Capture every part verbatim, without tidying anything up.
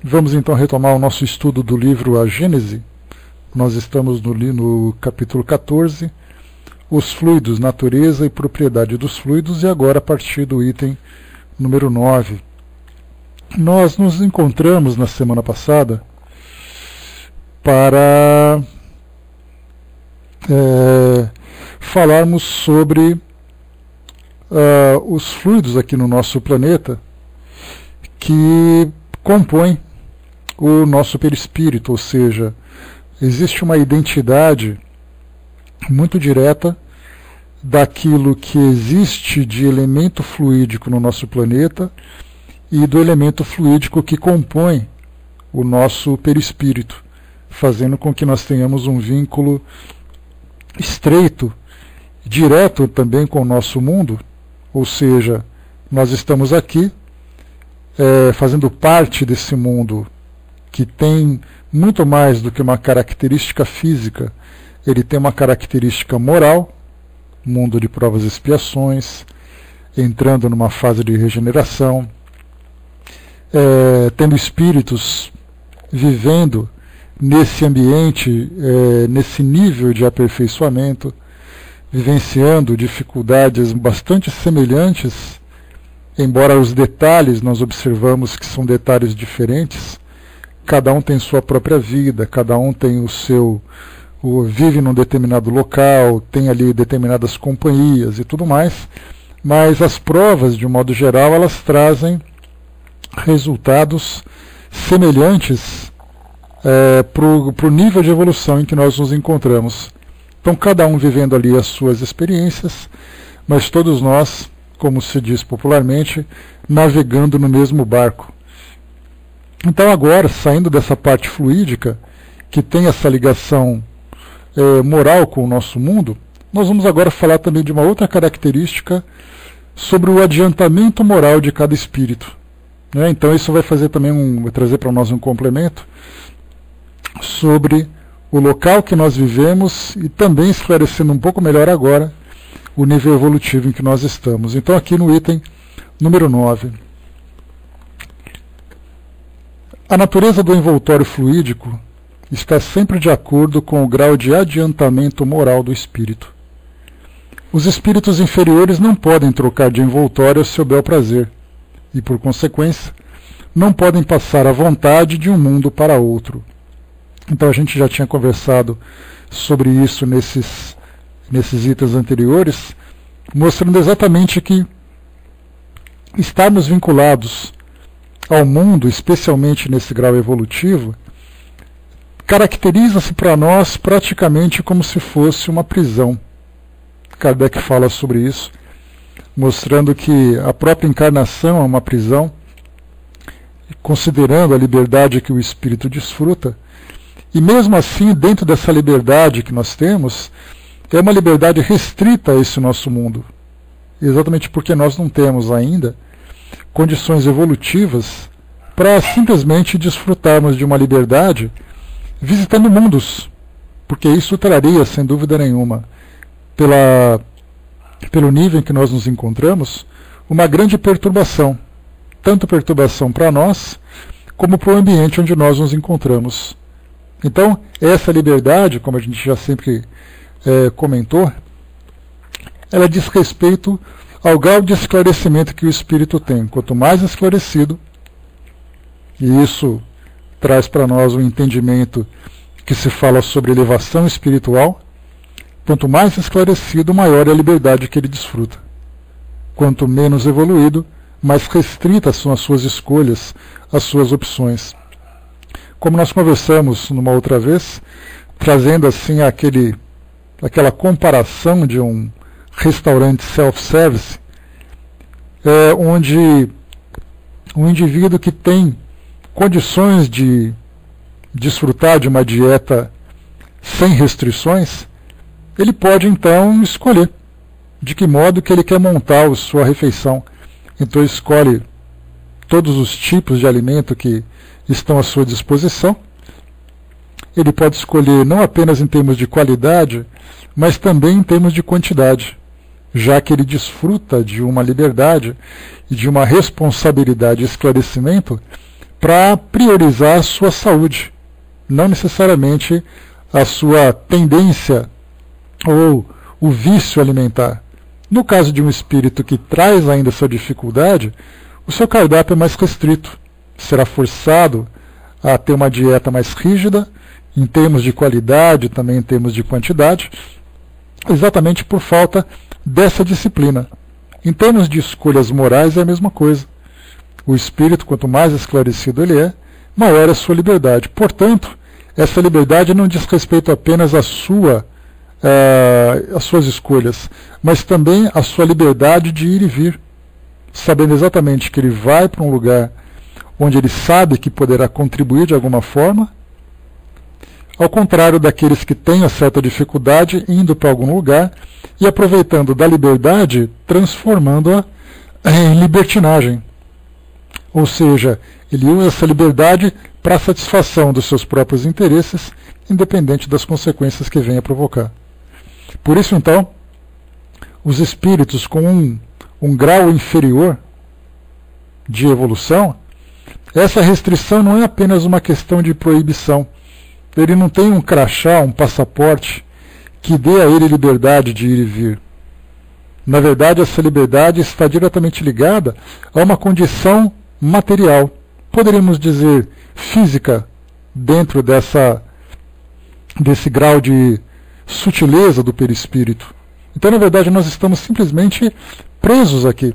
Vamos então retomar o nosso estudo do livro A Gênese. Nós estamos no, no capítulo quatorze, os fluidos, natureza e propriedade dos fluidos, e agora a partir do item número nove. Nós nos encontramos na semana passada para é, falarmos sobre uh, os fluidos aqui no nosso planeta que compõem o nosso perispírito, ou seja, existe uma identidade muito direta daquilo que existe de elemento fluídico no nosso planeta e do elemento fluídico que compõe o nosso perispírito, fazendo com que nós tenhamos um vínculo estreito, direto também com o nosso mundo, ou seja, nós estamos aqui é, fazendo parte desse mundo que tem muito mais do que uma característica física, ele tem uma característica moral, mundo de provas e expiações, entrando numa fase de regeneração, é, tendo espíritos vivendo nesse ambiente, é, nesse nível de aperfeiçoamento, vivenciando dificuldades bastante semelhantes, embora os detalhes nós observamos que são detalhes diferentes. Cada um tem sua própria vida, cada um tem o seu, o, vive num determinado local, tem ali determinadas companhias e tudo mais, mas as provas, de um modo geral, elas trazem resultados semelhantes é, para o nível de evolução em que nós nos encontramos. Então, cada um vivendo ali as suas experiências, mas todos nós, como se diz popularmente, navegando no mesmo barco. Então, agora, saindo dessa parte fluídica, que tem essa ligação é, moral com o nosso mundo, nós vamos agora falar também de uma outra característica sobre o adiantamento moral de cada espírito. Né? Então, isso vai fazer também um, vai trazer para nós um complemento sobre o local que nós vivemos e também esclarecendo um pouco melhor agora o nível evolutivo em que nós estamos. Então, aqui no item número nove. A natureza do envoltório fluídico está sempre de acordo com o grau de adiantamento moral do espírito. Os espíritos inferiores não podem trocar de envoltório a seu bel prazer e, por consequência, não podem passar à vontade de um mundo para outro. Então, a gente já tinha conversado sobre isso nesses, nesses itens anteriores, mostrando exatamente que estarmos vinculados ao mundo, especialmente nesse grau evolutivo, caracteriza-se para nós praticamente como se fosse uma prisão. Kardec fala sobre isso, mostrando que a própria encarnação é uma prisão, considerando a liberdade que o espírito desfruta, e mesmo assim, dentro dessa liberdade que nós temos, é uma liberdade restrita a esse nosso mundo, exatamente porque nós não temos ainda condições evolutivas para simplesmente desfrutarmos de uma liberdade visitando mundos, porque isso traria, sem dúvida nenhuma, pela, pelo nível em que nós nos encontramos, uma grande perturbação, tanto perturbação para nós, como para o ambiente onde nós nos encontramos. Então, essa liberdade, como a gente já sempre é, comentou, ela diz respeito ao grau de esclarecimento que o espírito tem. Quanto mais esclarecido, e isso traz para nós um entendimento que se fala sobre elevação espiritual, quanto mais esclarecido, maior é a liberdade que ele desfruta. Quanto menos evoluído, mais restritas são as suas escolhas, as suas opções. Como nós conversamos numa outra vez, trazendo assim aquele, aquela comparação de um restaurante self-service, é, onde um indivíduo que tem condições de desfrutar de uma dieta sem restrições, ele pode então escolher de que modo que ele quer montar a sua refeição. Então ele escolhe todos os tipos de alimento que estão à sua disposição. Ele pode escolher não apenas em termos de qualidade, mas também em termos de quantidade, já que ele desfruta de uma liberdade e de uma responsabilidade e esclarecimento para priorizar a sua saúde, não necessariamente a sua tendência ou o vício alimentar. No caso de um espírito que traz ainda essa dificuldade, o seu cardápio é mais restrito, será forçado a ter uma dieta mais rígida, em termos de qualidade, também em termos de quantidade, exatamente por falta dessa disciplina. Em termos de escolhas morais é a mesma coisa. O espírito, quanto mais esclarecido ele é, maior é a sua liberdade. Portanto, essa liberdade não diz respeito apenas à sua, uh, às suas escolhas, mas também à sua liberdade de ir e vir, sabendo exatamente que ele vai para um lugar onde ele sabe que poderá contribuir de alguma forma, ao contrário daqueles que têm uma certa dificuldade indo para algum lugar e aproveitando da liberdade, transformando-a em libertinagem. Ou seja, ele usa essa liberdade para a satisfação dos seus próprios interesses, independente das consequências que venha a provocar. Por isso, então, os espíritos com um, um grau inferior de evolução, essa restrição não é apenas uma questão de proibição. Ele não tem um crachá, um passaporte, que dê a ele liberdade de ir e vir. Na verdade, essa liberdade está diretamente ligada a uma condição material, poderíamos dizer física, dentro dessa, desse grau de sutileza do perispírito. Então, na verdade, nós estamos simplesmente presos aqui.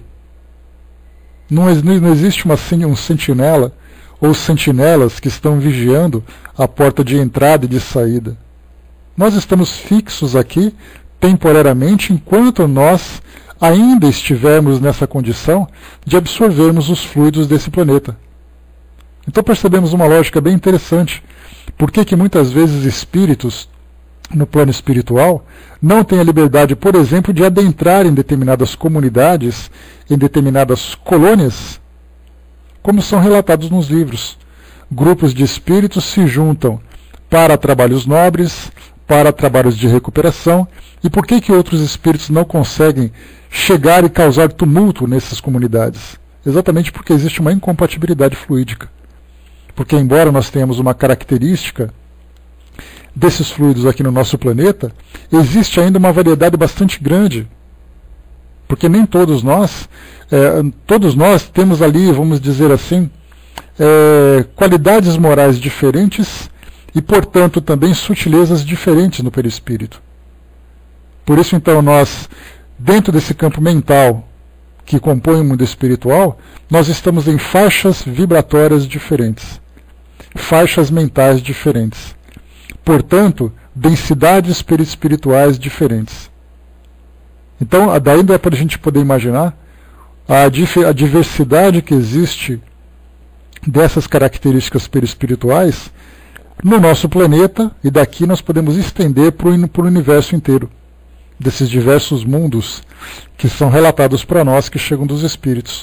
Não, não existe uma, um sentinela ou sentinelas que estão vigiando a porta de entrada e de saída. Nós estamos fixos aqui temporariamente enquanto nós ainda estivermos nessa condição de absorvermos os fluidos desse planeta. Então percebemos uma lógica bem interessante. Por que que muitas vezes espíritos no plano espiritual não têm a liberdade, por exemplo, de adentrar em determinadas comunidades, em determinadas colônias, como são relatados nos livros? Grupos de espíritos se juntam para trabalhos nobres, para trabalhos de recuperação. E por que que outros espíritos não conseguem chegar e causar tumulto nessas comunidades? Exatamente porque existe uma incompatibilidade fluídica. Porque embora nós tenhamos uma característica desses fluidos aqui no nosso planeta, existe ainda uma variedade bastante grande. Porque nem todos nós, é, todos nós temos ali, vamos dizer assim, é, qualidades morais diferentes e, portanto, também sutilezas diferentes no perispírito. Por isso, então, nós, dentro desse campo mental que compõe o mundo espiritual, nós estamos em faixas vibratórias diferentes, faixas mentais diferentes. Portanto, densidades perispirituais diferentes. Então, daí dá para a gente poder imaginar a, a diversidade que existe dessas características perispirituais no nosso planeta, e daqui nós podemos estender para o universo inteiro, desses diversos mundos que são relatados para nós, que chegam dos espíritos.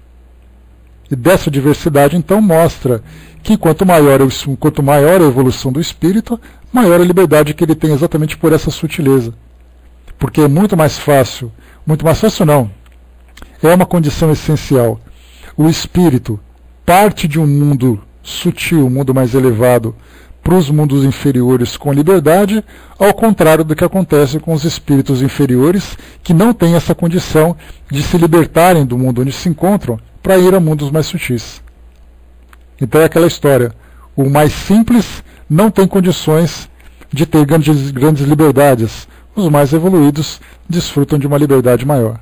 E dessa diversidade, então, mostra que quanto maior, quanto maior a evolução do espírito, maior a liberdade que ele tem exatamente por essa sutileza. Porque é muito mais fácil, muito mais fácil não, é uma condição essencial. O espírito parte de um mundo sutil, um mundo mais elevado, para os mundos inferiores com liberdade, ao contrário do que acontece com os espíritos inferiores, que não têm essa condição de se libertarem do mundo onde se encontram para ir a mundos mais sutis. Então é aquela história, o mais simples não tem condições de ter grandes, grandes liberdades, os mais evoluídos desfrutam de uma liberdade maior.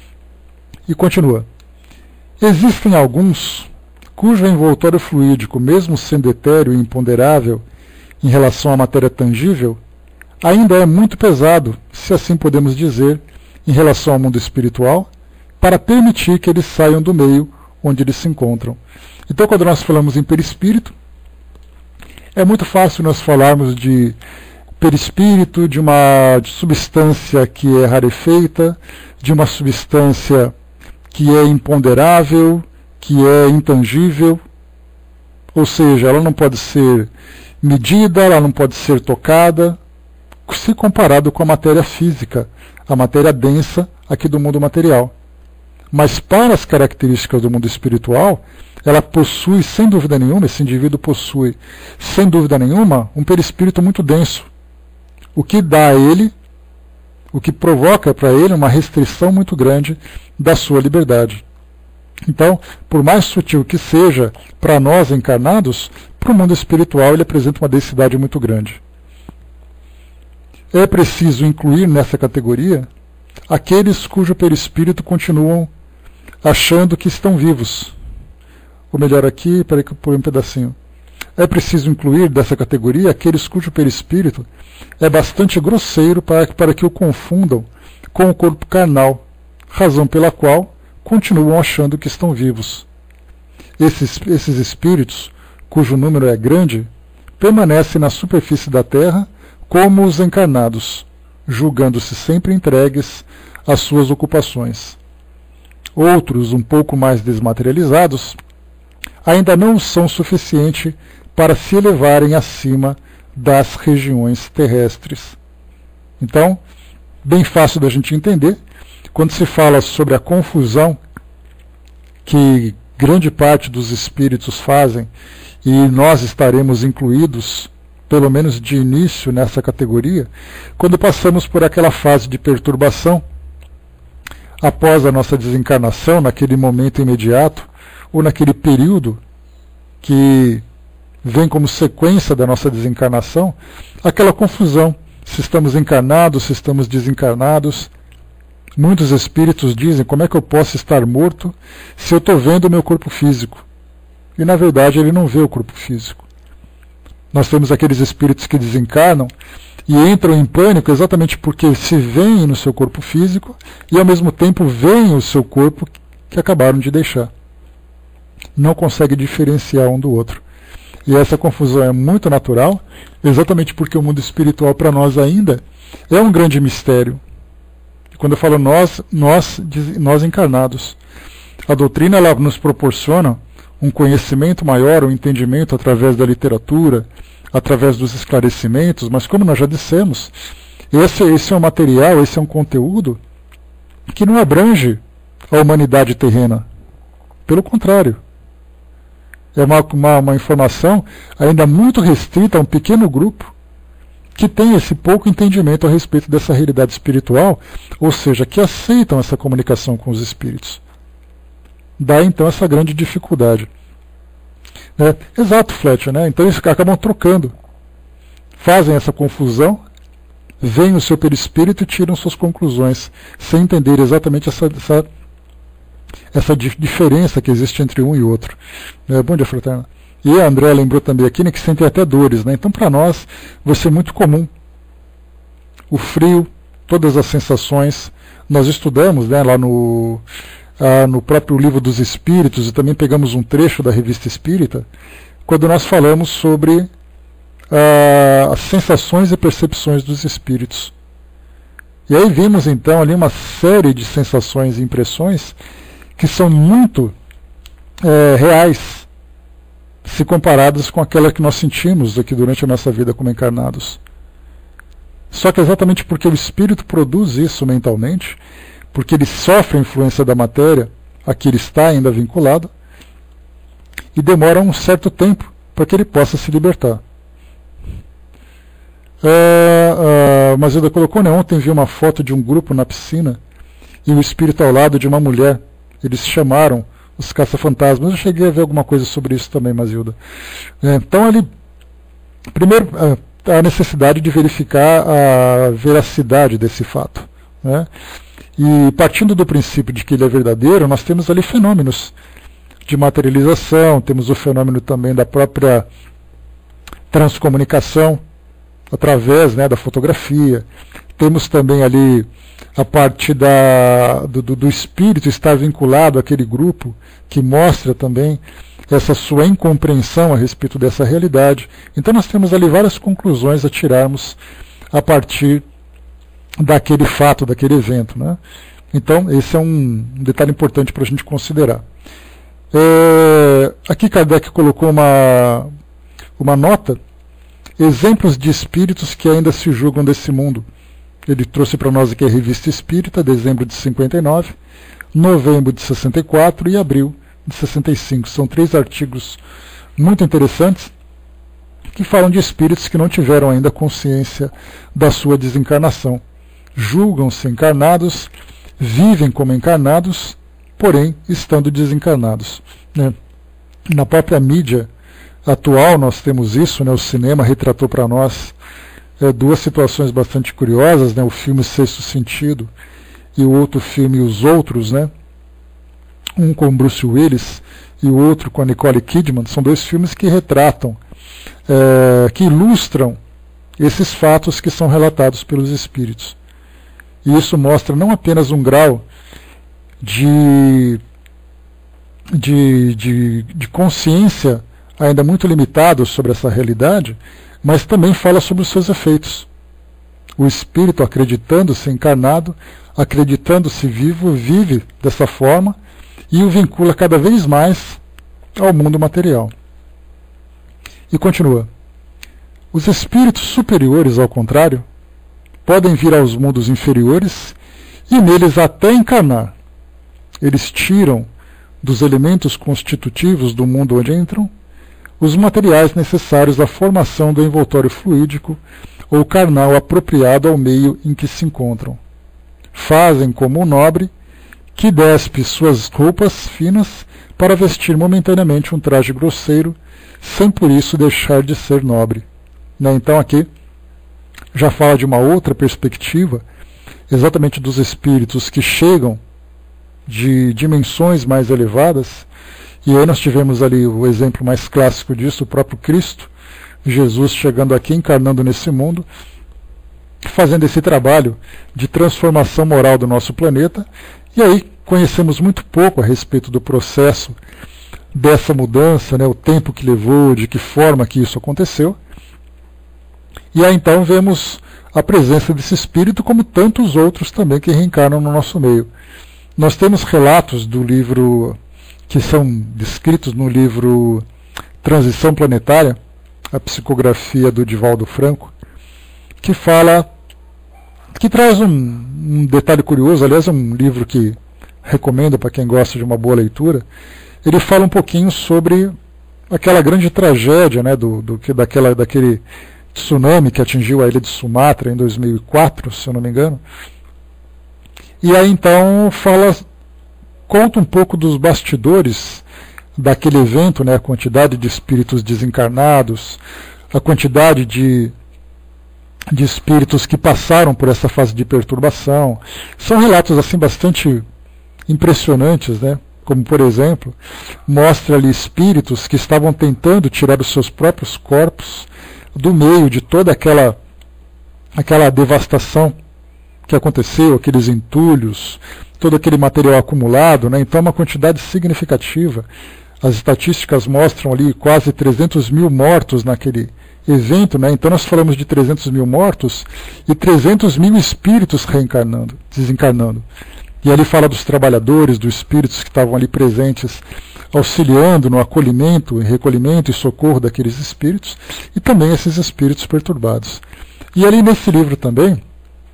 E continua. Existem alguns cujo envoltório fluídico, mesmo sendo etéreo e imponderável em relação à matéria tangível, ainda é muito pesado, se assim podemos dizer, em relação ao mundo espiritual, para permitir que eles saiam do meio onde eles se encontram. Então, quando nós falamos em perispírito, é muito fácil nós falarmos de perispírito, de uma substância que é rarefeita, de uma substância que é imponderável, que é intangível, ou seja, ela não pode ser medida, ela não pode ser tocada, se comparado com a matéria física, a matéria densa aqui do mundo material. Mas para as características do mundo espiritual, ela possui, sem dúvida nenhuma, esse indivíduo possui, sem dúvida nenhuma, um perispírito muito denso, o que dá a ele, o que provoca para ele uma restrição muito grande da sua liberdade. Então, por mais sutil que seja, para nós encarnados, para o mundo espiritual ele apresenta uma densidade muito grande. É preciso incluir nessa categoria aqueles cujo perispírito continuam achando que estão vivos. Ou melhor aqui, peraí que eu pôr um pedacinho. É preciso incluir dessa categoria aqueles cujo perispírito é bastante grosseiro para, para que o confundam com o corpo carnal, razão pela qual continuam achando que estão vivos. Esses, esses espíritos, cujo número é grande, permanecem na superfície da Terra como os encarnados, julgando-se sempre entregues às suas ocupações. Outros, um pouco mais desmaterializados, ainda não são suficiente para se elevarem acima das regiões terrestres. Então, bem fácil da gente entender, quando se fala sobre a confusão que grande parte dos espíritos fazem, e nós estaremos incluídos, pelo menos de início, nessa categoria, quando passamos por aquela fase de perturbação, após a nossa desencarnação, naquele momento imediato, ou naquele período que vem como sequência da nossa desencarnação, aquela confusão, se estamos encarnados, se estamos desencarnados. Muitos espíritos dizem, como é que eu posso estar morto se eu estou vendo o meu corpo físico? E na verdade ele não vê o corpo físico. Nós temos aqueles espíritos que desencarnam e entram em pânico exatamente porque se veem no seu corpo físico e ao mesmo tempo veem o seu corpo que acabaram de deixar. Não consegue diferenciar um do outro. E essa confusão é muito natural, exatamente porque o mundo espiritual para nós ainda é um grande mistério. E quando eu falo nós, nós, nós encarnados, a doutrina ela nos proporciona um conhecimento maior, um entendimento através da literatura, através dos esclarecimentos, mas como nós já dissemos, esse, esse é um material, esse é um conteúdo que não abrange a humanidade terrena. Pelo contrário. É uma, uma, uma informação ainda muito restrita a um pequeno grupo que tem esse pouco entendimento a respeito dessa realidade espiritual, ou seja, que aceitam essa comunicação com os espíritos. Dá então essa grande dificuldade. É, exato, Fletcher, né? Então eles acabam trocando, fazem essa confusão, veem o seu perispírito e tiram suas conclusões, sem entender exatamente essa, essa essa diferença que existe entre um e outro. É, bom dia, fraterna. E a André lembrou também aqui, né, que sentem até dores, né? Então para nós vai ser muito comum o frio, todas as sensações. Nós estudamos, né, lá no, ah, no próprio Livro dos Espíritos, e também pegamos um trecho da Revista Espírita, quando nós falamos sobre ah, as sensações e percepções dos espíritos. E aí vimos então ali uma série de sensações e impressões que são muito é, reais, se comparadas com aquela que nós sentimos aqui durante a nossa vida como encarnados. Só que exatamente porque o espírito produz isso mentalmente, porque ele sofre a influência da matéria a que ele está ainda vinculado, e demora um certo tempo para que ele possa se libertar. É, a Mazilda colocou, né, ontem vi uma foto de um grupo na piscina e o espírito ao lado de uma mulher. Eles chamaram os caça-fantasmas. Eu cheguei a ver alguma coisa sobre isso também, Mazilda. É, então, ali, primeiro, a necessidade de verificar a veracidade desse fato, né? E partindo do princípio de que ele é verdadeiro, nós temos ali fenômenos de materialização, temos o fenômeno também da própria transcomunicação, através, né, da fotografia. Temos também ali a parte da, do, do espírito estar vinculado àquele grupo, que mostra também essa sua incompreensão a respeito dessa realidade. Então nós temos ali várias conclusões a tirarmos a partir daquele fato, daquele evento, né? Então esse é um detalhe importante para a gente considerar. É, aqui Kardec colocou uma, uma nota, exemplos de espíritos que ainda se julgam desse mundo. Ele trouxe para nós aqui a Revista Espírita, dezembro de cinquenta e nove, novembro de sessenta e quatro e abril de sessenta e cinco. São três artigos muito interessantes que falam de espíritos que não tiveram ainda consciência da sua desencarnação. Julgam-se encarnados, vivem como encarnados, porém estando desencarnados, né? Na própria mídia atual nós temos isso, né? O cinema retratou para nós é, duas situações bastante curiosas, né? O filme Sexto Sentido e o outro filme Os Outros, né? Um com Bruce Willis e o outro com a Nicole Kidman. São dois filmes que retratam, é, que ilustram esses fatos que são relatados pelos espíritos. E isso mostra não apenas um grau de, de, de, de consciência ainda muito limitado sobre essa realidade, mas também fala sobre os seus efeitos. O espírito, acreditando-se encarnado, acreditando-se vivo, vive dessa forma e o vincula cada vez mais ao mundo material. E continua. Os espíritos superiores, ao contrário, podem vir aos mundos inferiores e neles até encarnar. Eles tiram dos elementos constitutivos do mundo onde entram os materiais necessários à formação do envoltório fluídico ou carnal apropriado ao meio em que se encontram. Fazem como o nobre, que despe suas roupas finas para vestir momentaneamente um traje grosseiro, sem por isso deixar de ser nobre. Né? Então aqui já fala de uma outra perspectiva, exatamente dos espíritos que chegam de dimensões mais elevadas, e aí nós tivemos ali o exemplo mais clássico disso, o próprio Cristo, Jesus chegando aqui, encarnando nesse mundo, fazendo esse trabalho de transformação moral do nosso planeta, e aí conhecemos muito pouco a respeito do processo dessa mudança, né, o tempo que levou, de que forma que isso aconteceu. E aí então vemos a presença desse espírito, como tantos outros também que reencarnam no nosso meio. Nós temos relatos do livro, que são descritos no livro Transição Planetária, a psicografia do Divaldo Franco, que fala, que traz um, um detalhe curioso, aliás é um livro que recomendo para quem gosta de uma boa leitura. Ele fala um pouquinho sobre aquela grande tragédia, né, do, do, daquela, daquele tsunami que atingiu a ilha de Sumatra em dois mil e quatro, se eu não me engano. E aí então fala, conta um pouco dos bastidores daquele evento, né, a quantidade de espíritos desencarnados, a quantidade de, de espíritos que passaram por essa fase de perturbação. São relatos assim bastante impressionantes, né? Como, por exemplo, mostra ali espíritos que estavam tentando tirar os seus próprios corpos do meio de toda aquela, aquela devastação que aconteceu, aqueles entulhos, todo aquele material acumulado, né? Então uma quantidade significativa. As estatísticas mostram ali quase trezentos mil mortos naquele evento, né? Então nós falamos de trezentos mil mortos e trezentos mil espíritos reencarnando, desencarnando. E ali fala dos trabalhadores, dos espíritos que estavam ali presentes, auxiliando no acolhimento, recolhimento e socorro daqueles espíritos, e também esses espíritos perturbados. E ali nesse livro também,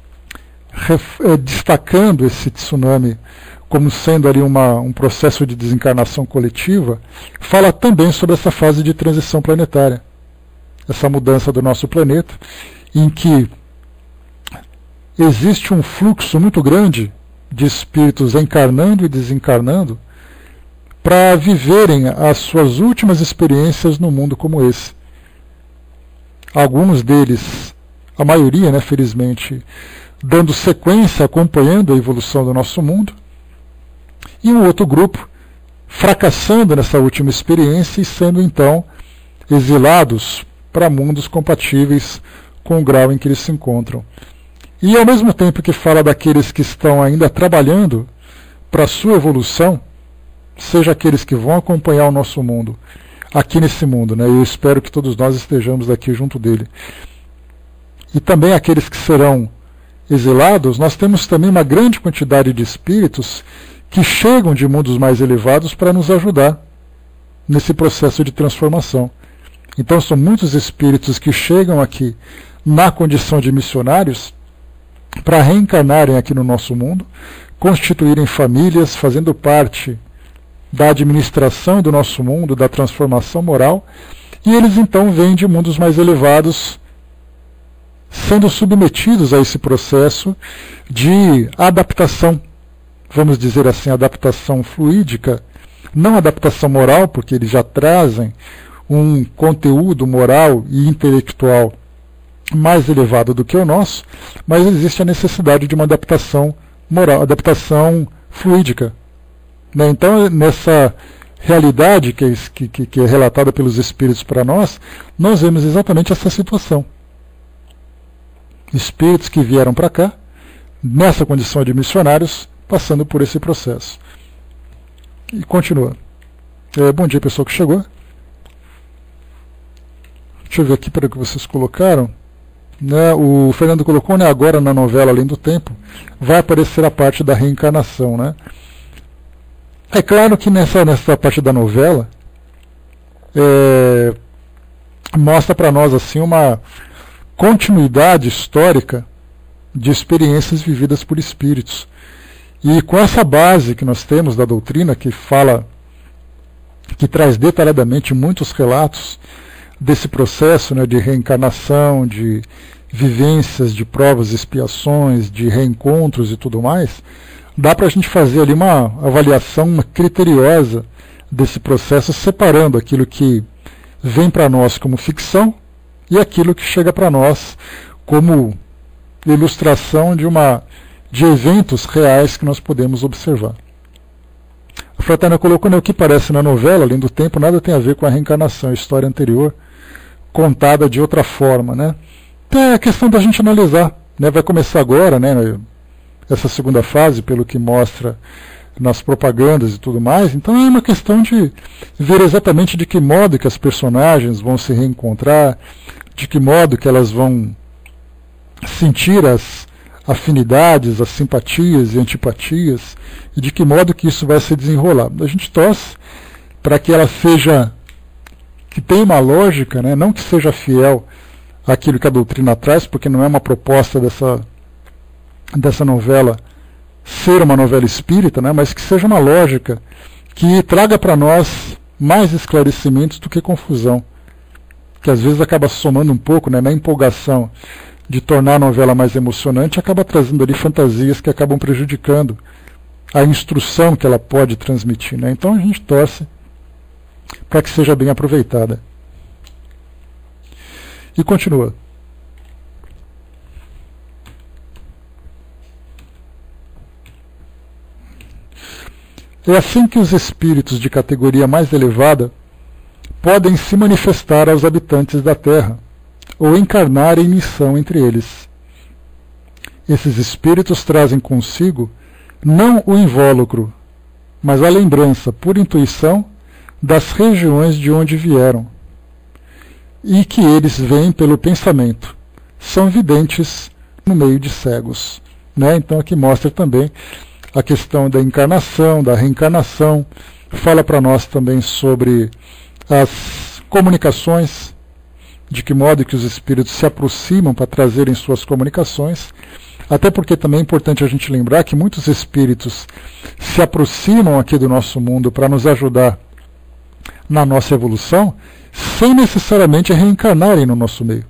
destacando esse tsunami como sendo ali uma, um processo de desencarnação coletiva, fala também sobre essa fase de transição planetária, essa mudança do nosso planeta, em que existe um fluxo muito grande de espíritos encarnando e desencarnando para viverem as suas últimas experiências no mundo como esse. Alguns deles, a maioria, né, felizmente, dando sequência, acompanhando a evolução do nosso mundo, e um outro grupo fracassando nessa última experiência e sendo então exilados para mundos compatíveis com o grau em que eles se encontram. E ao mesmo tempo que fala daqueles que estão ainda trabalhando para a sua evolução, seja aqueles que vão acompanhar o nosso mundo, aqui nesse mundo, né? Eu espero que todos nós estejamos aqui junto dele. E também aqueles que serão exilados, nós temos também uma grande quantidade de espíritos que chegam de mundos mais elevados para nos ajudar nesse processo de transformação. Então são muitos espíritos que chegam aqui na condição de missionários para reencarnarem aqui no nosso mundo, constituírem famílias, fazendo parte da administração do nosso mundo, da transformação moral, e eles então vêm de mundos mais elevados, sendo submetidos a esse processo de adaptação, vamos dizer assim, adaptação fluídica, não adaptação moral, porque eles já trazem um conteúdo moral e intelectual mais elevado do que o nosso, mas existe a necessidade de uma adaptação moral, adaptação fluídica. Né? Então, nessa realidade que é, que, que é relatada pelos Espíritos para nós, nós vemos exatamente essa situação. Espíritos que vieram para cá, nessa condição de missionários, passando por esse processo. E continua. É, bom dia, pessoal que chegou. Deixa eu ver aqui para o que vocês colocaram. Né, o Fernando colocou, né, agora na novela Além do Tempo, vai aparecer a parte da reencarnação. Né? É claro que nessa, nessa parte da novela é, mostra para nós assim uma continuidade histórica de experiências vividas por espíritos. E com essa base que nós temos da doutrina, que fala, que traz detalhadamente muitos relatos desse processo, né, de reencarnação, de vivências, de provas, expiações, de reencontros e tudo mais, dá para a gente fazer ali uma avaliação uma criteriosa desse processo, separando aquilo que vem para nós como ficção e aquilo que chega para nós como ilustração de, uma, de eventos reais que nós podemos observar. A Fraterna colocou, né, o que parece na novela, Além do Tempo, nada tem a ver com a reencarnação, a história anterior, contada de outra forma. Né? É a questão da gente analisar. Né? Vai começar agora, né, essa segunda fase, pelo que mostra nas propagandas e tudo mais. Então é uma questão de ver exatamente de que modo que as personagens vão se reencontrar, de que modo que elas vão sentir as afinidades, as simpatias e antipatias, e de que modo que isso vai se desenrolar. A gente torce para que ela seja, que tenha uma lógica, né? Não que seja fiel àquilo que a doutrina traz, porque não é uma proposta dessa, dessa novela ser uma novela espírita, né? Mas que seja uma lógica que traga para nós mais esclarecimentos do que confusão, que às vezes acaba somando um pouco, né, na empolgação de tornar a novela mais emocionante, acaba trazendo ali fantasias que acabam prejudicando a instrução que ela pode transmitir. Né? Então a gente torce para que seja bem aproveitada. E continua. É assim que os espíritos de categoria mais elevada podem se manifestar aos habitantes da Terra, ou encarnar em missão entre eles. Esses espíritos trazem consigo não o invólucro, mas a lembrança, por intuição, das regiões de onde vieram, e que eles veem pelo pensamento. São videntes no meio de cegos. Né? Então aqui mostra também a questão da encarnação, da reencarnação, fala para nós também sobre as comunicações, de que modo que os espíritos se aproximam para trazerem suas comunicações, até porque também é importante a gente lembrar que muitos espíritos se aproximam aqui do nosso mundo para nos ajudar na nossa evolução, sem necessariamente reencarnarem no nosso meio.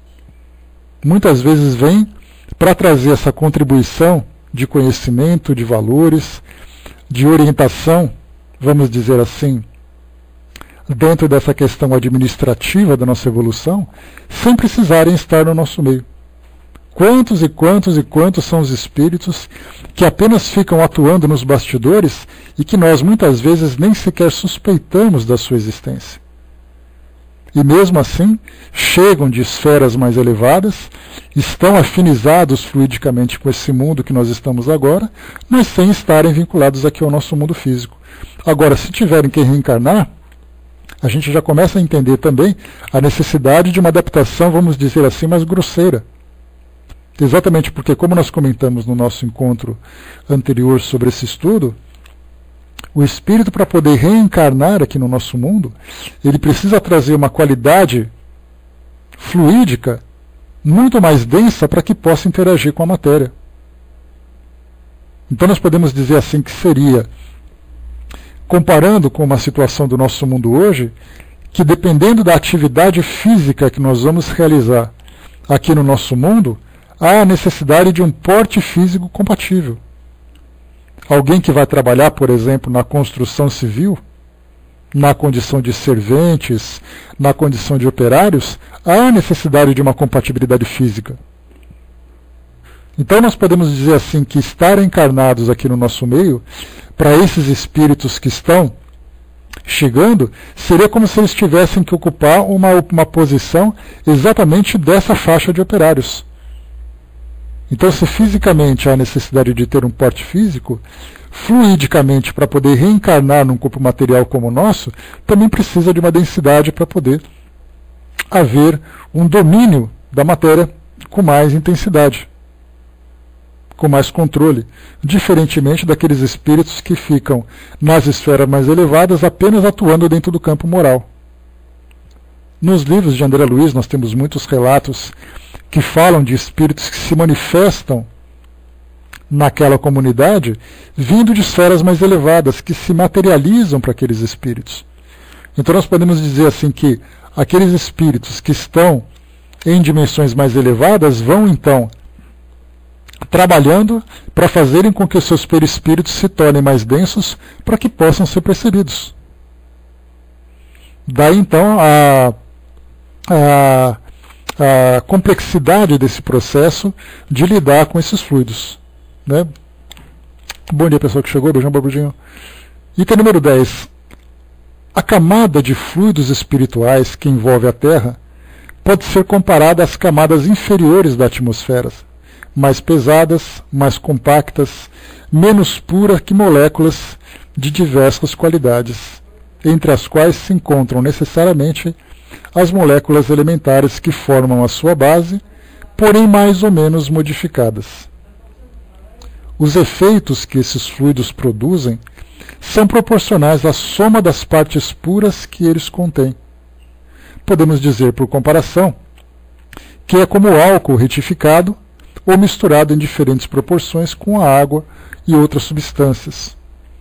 Muitas vezes vêm para trazer essa contribuição de conhecimento, de valores, de orientação, vamos dizer assim, dentro dessa questão administrativa da nossa evolução, sem precisarem estar no nosso meio. Quantos e quantos e quantos são os espíritos que apenas ficam atuando nos bastidores e que nós muitas vezes nem sequer suspeitamos da sua existência. E mesmo assim, chegam de esferas mais elevadas, estão afinizados fluidicamente com esse mundo que nós estamos agora, mas sem estarem vinculados aqui ao nosso mundo físico. Agora, se tiverem que reencarnar, a gente já começa a entender também a necessidade de uma adaptação, vamos dizer assim, mais grosseira. Exatamente porque, como nós comentamos no nosso encontro anterior sobre esse estudo, o espírito, para poder reencarnar aqui no nosso mundo, ele precisa trazer uma qualidade fluídica muito mais densa para que possa interagir com a matéria. Então nós podemos dizer assim que seria comparando com uma situação do nosso mundo hoje, que dependendo da atividade física que nós vamos realizar aqui no nosso mundo, há a necessidade de um porte físico compatível. Alguém que vai trabalhar, por exemplo, na construção civil, na condição de serventes, na condição de operários, há a necessidade de uma compatibilidade física. Então nós podemos dizer assim que estar encarnados aqui no nosso meio, para esses espíritos que estão chegando, seria como se eles tivessem que ocupar uma, uma posição exatamente dessa faixa de operários. Então, se fisicamente há necessidade de ter um porte físico, fluidicamente, para poder reencarnar num corpo material como o nosso, também precisa de uma densidade para poder haver um domínio da matéria com mais intensidade, com mais controle, diferentemente daqueles espíritos que ficam nas esferas mais elevadas apenas atuando dentro do campo moral. Nos livros de André Luiz nós temos muitos relatos que falam de espíritos que se manifestam naquela comunidade vindo de esferas mais elevadas, que se materializam para aqueles espíritos. Então nós podemos dizer assim que aqueles espíritos que estão em dimensões mais elevadas vão então trabalhando para fazerem com que os seus perispíritos se tornem mais densos para que possam ser percebidos. Daí então a, a, a complexidade desse processo de lidar com esses fluidos. Né? Bom dia, pessoal que chegou, beijão, barbudinho. Item número dez. A camada de fluidos espirituais que envolve a Terra pode ser comparada às camadas inferiores da atmosfera, mais pesadas, mais compactas, menos puras que moléculas de diversas qualidades, entre as quais se encontram necessariamente as moléculas elementares que formam a sua base, porém mais ou menos modificadas. Os efeitos que esses fluidos produzem são proporcionais à soma das partes puras que eles contêm. Podemos dizer, por comparação, que é como álcool retificado ou misturado em diferentes proporções com a água e outras substâncias.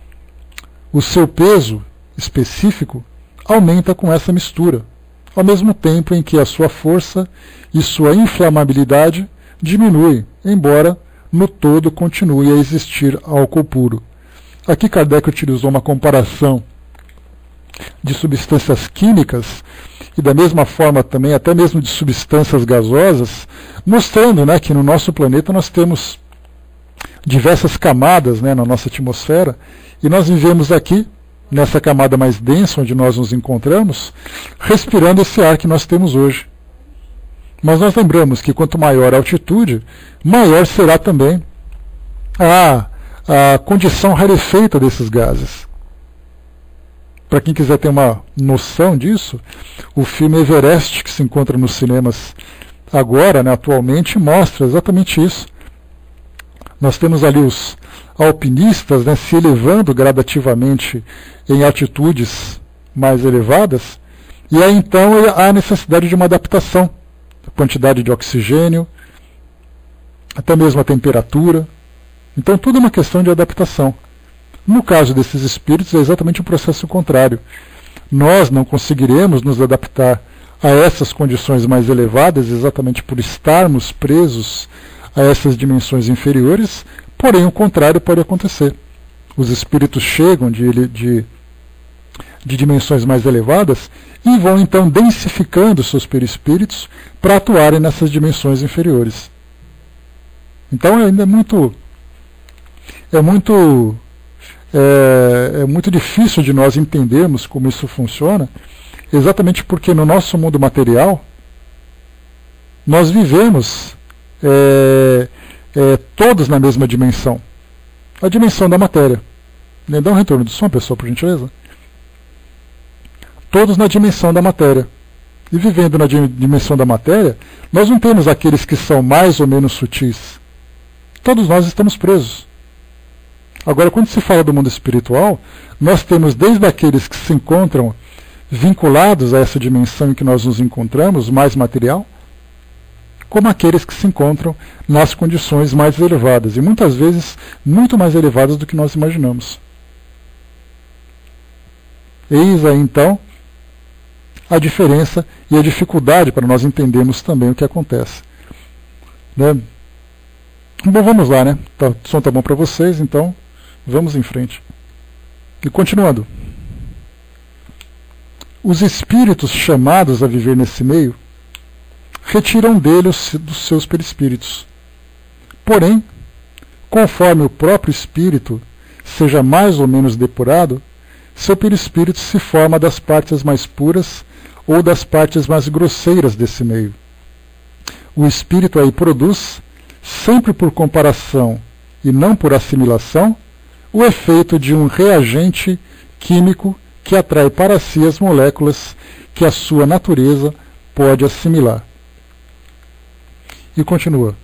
O seu peso específico aumenta com essa mistura, ao mesmo tempo em que a sua força e sua inflamabilidade diminuem, embora no todo continue a existir álcool puro. Aqui Kardec utilizou uma comparação de substâncias químicas e da mesma forma também até mesmo de substâncias gasosas, mostrando, né, que no nosso planeta nós temos diversas camadas, né, na nossa atmosfera, e nós vivemos aqui, nessa camada mais densa onde nós nos encontramos, respirando esse ar que nós temos hoje. Mas nós lembramos que quanto maior a altitude, maior será também a, a condição rarefeita desses gases. Para quem quiser ter uma noção disso, o filme Everest, que se encontra nos cinemas agora, né, atualmente, mostra exatamente isso. Nós temos ali os alpinistas, né, se elevando gradativamente em altitudes mais elevadas, e aí então há a necessidade de uma adaptação, a quantidade de oxigênio, até mesmo a temperatura. Então tudo é uma questão de adaptação. No caso desses espíritos é exatamente o processo contrário. Nós não conseguiremos nos adaptar a essas condições mais elevadas exatamente por estarmos presos a essas dimensões inferiores, porém o contrário pode acontecer. Os espíritos chegam de, de, de dimensões mais elevadas e vão então densificando seus perispíritos para atuarem nessas dimensões inferiores. Então ainda é muito é muito é, é muito difícil de nós entendermos como isso funciona, exatamente porque no nosso mundo material nós vivemos é, é, todos na mesma dimensão, a dimensão da matéria. Dá um retorno do som, pessoal, por gentileza. Todos na dimensão da matéria. E vivendo na dimensão da matéria, nós não temos aqueles que são mais ou menos sutis. Todos nós estamos presos. Agora, quando se fala do mundo espiritual, nós temos desde aqueles que se encontram vinculados a essa dimensão em que nós nos encontramos, mais material, como aqueles que se encontram nas condições mais elevadas, e muitas vezes muito mais elevadas do que nós imaginamos. Eis aí então a diferença e a dificuldade para nós entendermos também o que acontece. Né? Bom, vamos lá, né? Tá, o som tá bom para vocês, então vamos em frente. E continuando. Os espíritos chamados a viver nesse meio retiram dele os, dos seus perispíritos. Porém, conforme o próprio espírito seja mais ou menos depurado, seu perispírito se forma das partes mais puras ou das partes mais grosseiras desse meio. O espírito aí produz, sempre por comparação e não por assimilação, o efeito de um reagente químico que atrai para si as moléculas que a sua natureza pode assimilar. E continua.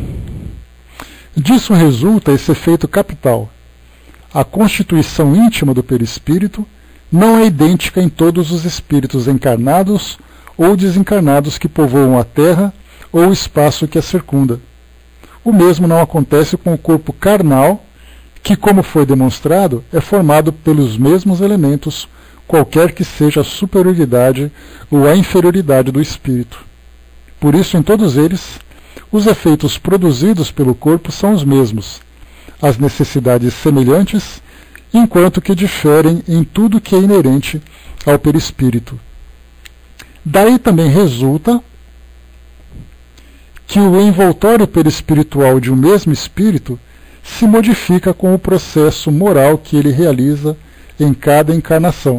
Disso resulta esse efeito capital. A constituição íntima do perispírito não é idêntica em todos os espíritos encarnados ou desencarnados que povoam a Terra ou o espaço que a circunda. O mesmo não acontece com o corpo carnal, que, como foi demonstrado, é formado pelos mesmos elementos, qualquer que seja a superioridade ou a inferioridade do espírito. Por isso, em todos eles, os efeitos produzidos pelo corpo são os mesmos, as necessidades semelhantes, enquanto que diferem em tudo que é inerente ao perispírito. Daí também resulta que o envoltório perispiritual de um mesmo espírito se modifica com o processo moral que ele realiza em cada encarnação.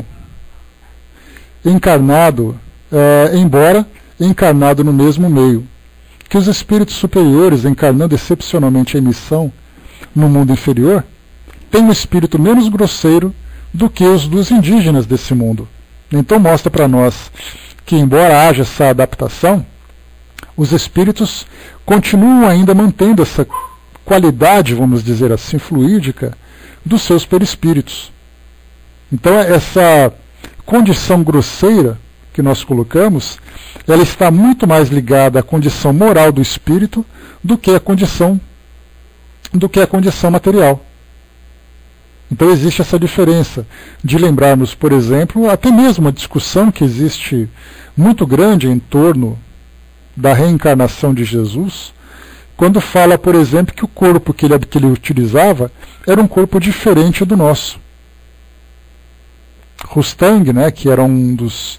Encarnado, é, embora encarnado no mesmo meio, que os espíritos superiores, encarnando excepcionalmente em missão no mundo inferior, têm um espírito menos grosseiro do que os dos indígenas desse mundo. Então mostra para nós que, embora haja essa adaptação, os espíritos continuam ainda mantendo essa qualidade, vamos dizer assim, fluídica dos seus perispíritos. Então essa condição grosseira que nós colocamos, ela está muito mais ligada à condição moral do espírito do que à condição do que a condição material. Então existe essa diferença de lembrarmos, por exemplo, até mesmo a discussão que existe muito grande em torno da reencarnação de Jesus, quando fala, por exemplo, que o corpo que ele, que ele utilizava era um corpo diferente do nosso. Rustang, né, que era um dos,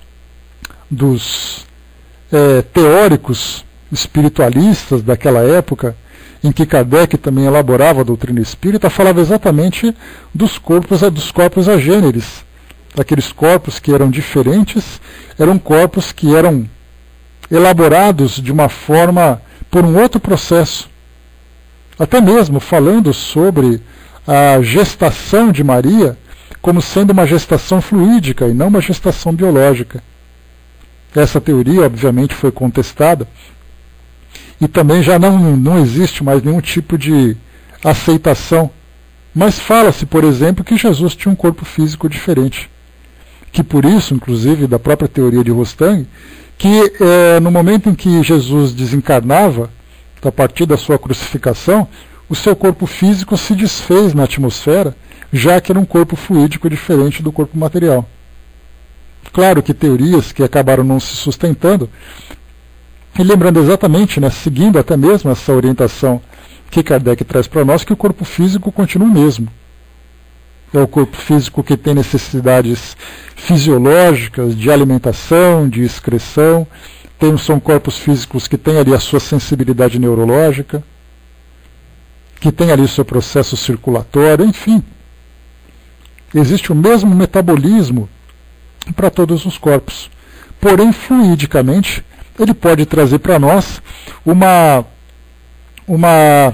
dos é, teóricos espiritualistas daquela época, em que Kardec também elaborava a doutrina espírita, falava exatamente dos corpos, dos corpos agêneres. Aqueles corpos que eram diferentes, eram corpos que eram elaborados de uma forma, por um outro processo. Até mesmo falando sobre a gestação de Maria como sendo uma gestação fluídica e não uma gestação biológica. Essa teoria, obviamente, foi contestada e também já não, não existe mais nenhum tipo de aceitação. Mas fala-se, por exemplo, que Jesus tinha um corpo físico diferente. Que por isso, inclusive, da própria teoria de Rostang, que é, no momento em que Jesus desencarnava, a partir da sua crucificação, o seu corpo físico se desfez na atmosfera, já que era um corpo fluídico diferente do corpo material. Claro que teorias que acabaram não se sustentando, e lembrando exatamente, né, seguindo até mesmo essa orientação que Kardec traz para nós, que o corpo físico continua o mesmo. É o corpo físico que tem necessidades fisiológicas, de alimentação, de excreção. Tem, são corpos físicos que têm ali a sua sensibilidade neurológica, que tem ali o seu processo circulatório, enfim. Existe o mesmo metabolismo para todos os corpos. Porém, fluidicamente, ele pode trazer para nós uma, uma,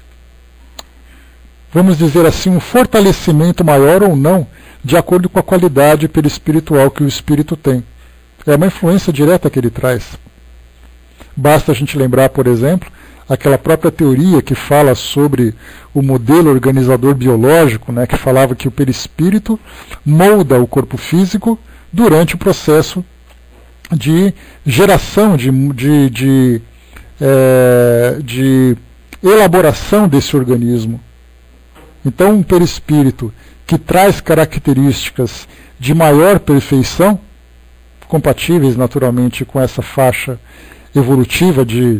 vamos dizer assim, um fortalecimento maior ou não, de acordo com a qualidade perispiritual que o espírito tem. É uma influência direta que ele traz. Basta a gente lembrar, por exemplo, aquela própria teoria que fala sobre o modelo organizador biológico, né, que falava que o perispírito molda o corpo físico durante o processo de geração, de, de, de, é, de elaboração desse organismo. Então, um perispírito que traz características de maior perfeição, compatíveis naturalmente com essa faixa evolutiva de,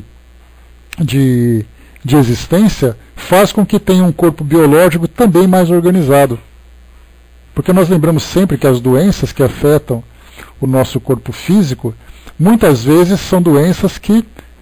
de, de existência, faz com que tenha um corpo biológico também mais organizado. Porque nós lembramos sempre que as doenças que afetam o nosso corpo físico, muitas vezes são doenças que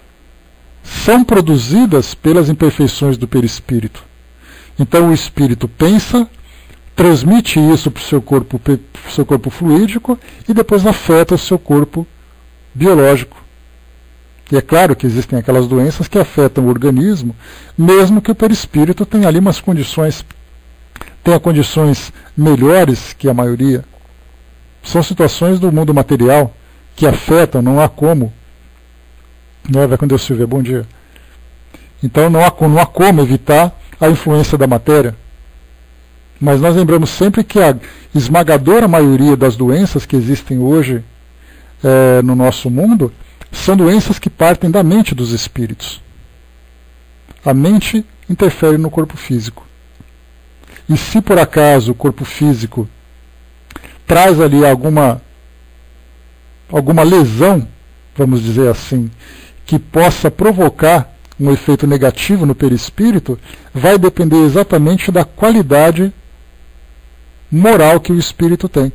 são produzidas pelas imperfeições do perispírito. Então o espírito pensa, transmite isso para o seu corpo, pro seu corpo fluídico e depois afeta o seu corpo biológico. E é claro que existem aquelas doenças que afetam o organismo, mesmo que o perispírito tenha ali umas condições, tenha condições melhores que a maioria. São situações do mundo material que afetam, não há como. Né? Vai com Deus, Silvia, bom dia. Então não há, não há como evitar a influência da matéria. Mas nós lembramos sempre que a esmagadora maioria das doenças que existem hoje é, no nosso mundo são doenças que partem da mente dos espíritos. A mente interfere no corpo físico. E se por acaso o corpo físico traz ali alguma, alguma lesão, vamos dizer assim, que possa provocar um efeito negativo no perispírito, vai depender exatamente da qualidade moral que o espírito tem.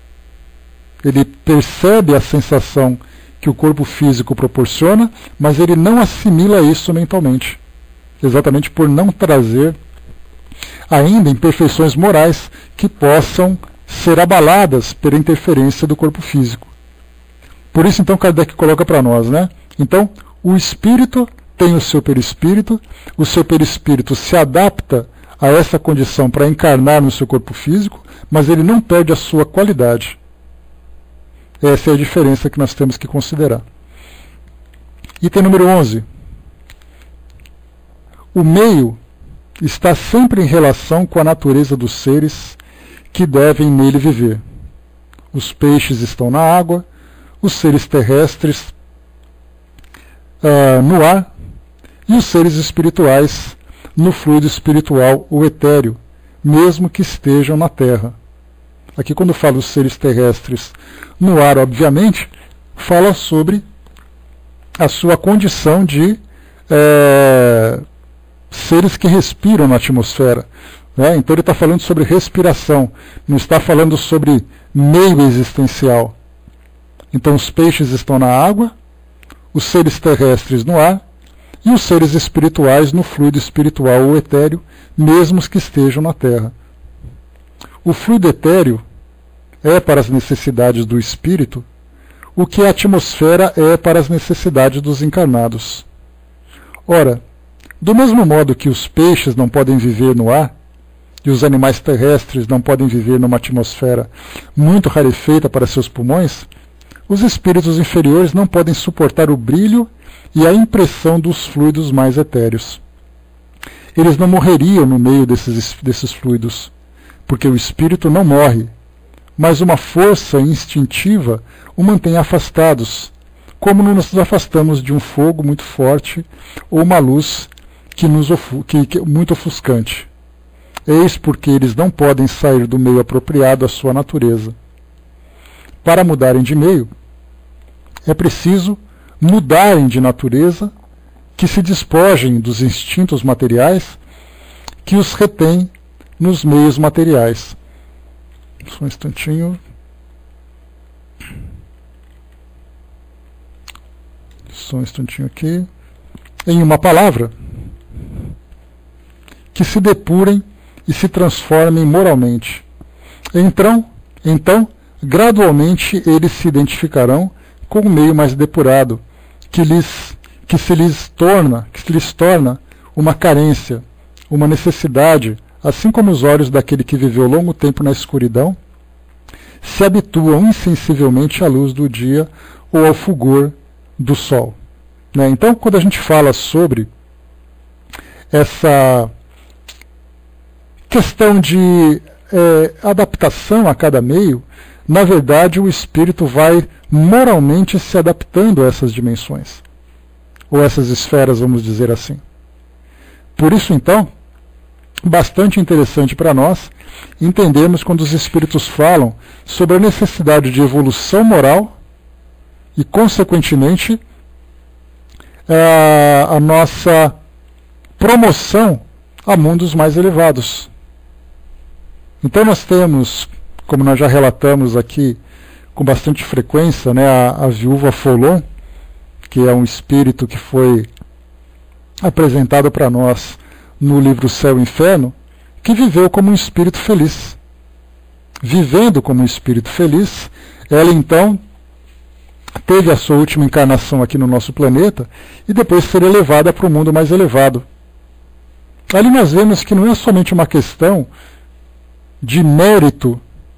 Ele percebe a sensação que o corpo físico proporciona, mas ele não assimila isso mentalmente, exatamente por não trazer ainda imperfeições morais que possam ser abaladas pela interferência do corpo físico. Por isso então Kardec coloca para nós, né? Então o espírito tem o seu perispírito, o seu perispírito se adapta a essa condição para encarnar no seu corpo físico, mas ele não perde a sua qualidade. Essa é a diferença que nós temos que considerar. Item número onze. O meio está sempre em relação com a natureza dos seres que devem nele viver. Os peixes estão na água, os seres terrestres uh, no ar, e os seres espirituais no fluido espiritual ou etéreo, mesmo que estejam na Terra. Aqui quando falo os seres terrestres no ar, obviamente, fala sobre a sua condição de é, seres que respiram na atmosfera. Né? Então ele está falando sobre respiração, não está falando sobre meio existencial. Então os peixes estão na água, os seres terrestres no ar, e os seres espirituais no fluido espiritual ou etéreo, mesmo que estejam na Terra. O fluido etéreo é para as necessidades do espírito o que a atmosfera é para as necessidades dos encarnados. Ora, do mesmo modo que os peixes não podem viver no ar, e os animais terrestres não podem viver numa atmosfera muito rarefeita para seus pulmões, os espíritos inferiores não podem suportar o brilho e a impressão dos fluidos mais etéreos. Eles não morreriam no meio desses, desses fluidos, porque o espírito não morre, mas uma força instintiva o mantém afastados, como nos afastamos de um fogo muito forte ou uma luz que nos ofu que, que, muito ofuscante. Eis porque eles não podem sair do meio apropriado à sua natureza. Para mudarem de meio, é preciso mudarem de natureza, que se despojem dos instintos materiais que os retêm nos meios materiais. Só um instantinho. Só um instantinho aqui. Em uma palavra, que se depurem e se transformem moralmente. Então, então, gradualmente eles se identificarão com o meio mais depurado, que, lhes, que, se lhes torna, que se lhes torna uma carência, uma necessidade, assim como os olhos daquele que viveu longo tempo na escuridão se habituam insensivelmente à luz do dia ou ao fulgor do sol. Né? Então, quando a gente fala sobre essa questão de é, adaptação a cada meio, na verdade o espírito vai moralmente se adaptando a essas dimensões, ou essas esferas, vamos dizer assim. Por isso, então, bastante interessante para nós entendemos quando os espíritos falam sobre a necessidade de evolução moral e, consequentemente, a, a nossa promoção a mundos mais elevados. Então nós temos, como nós já relatamos aqui com bastante frequência, né, a, a viúva Folon, que é um espírito que foi apresentado para nós no livro Céu e Inferno, que viveu como um espírito feliz. Vivendo como um espírito feliz, ela então teve a sua última encarnação aqui no nosso planeta e depois seria levada para o mundo mais elevado. Ali nós vemos que não é somente uma questão de mérito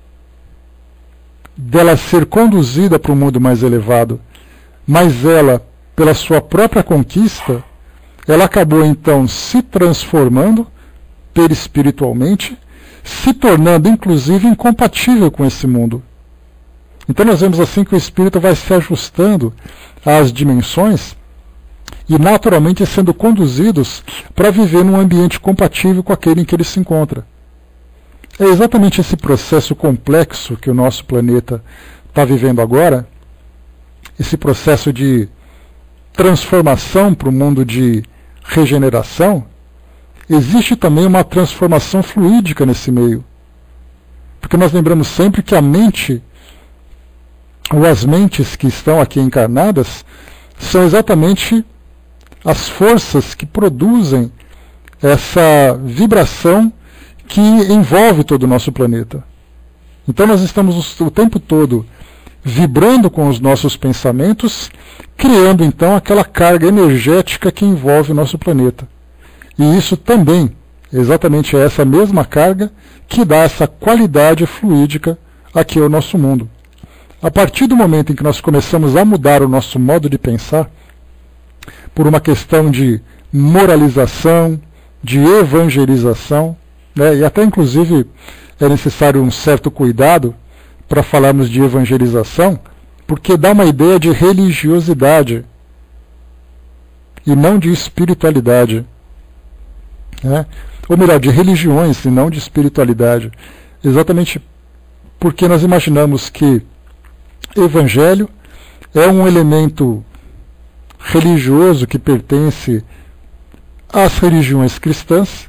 dela ser conduzida para o mundo mais elevado, mas ela, pela sua própria conquista, ela acabou então se transformando perispiritualmente, se tornando inclusive incompatível com esse mundo. Então nós vemos assim que o espírito vai se ajustando às dimensões e naturalmente sendo conduzidos para viver num ambiente compatível com aquele em que ele se encontra. É exatamente esse processo complexo que o nosso planeta está vivendo agora, esse processo de transformação para o mundo de regeneração. Existe também uma transformação fluídica nesse meio. Porque nós lembramos sempre que a mente, ou as mentes que estão aqui encarnadas, são exatamente as forças que produzem essa vibração que envolve todo o nosso planeta. Então nós estamos o tempo todo vibrando com os nossos pensamentos, criando então aquela carga energética que envolve o nosso planeta. E isso também, exatamente essa mesma carga, que dá essa qualidade fluídica aqui ao nosso mundo. A partir do momento em que nós começamos a mudar o nosso modo de pensar, por uma questão de moralização, de evangelização, né, e até inclusive é necessário um certo cuidado para falarmos de evangelização, porque dá uma ideia de religiosidade e não de espiritualidade. Né? Ou melhor, de religiões e não de espiritualidade. Exatamente porque nós imaginamos que evangelho é um elemento religioso que pertence às religiões cristãs.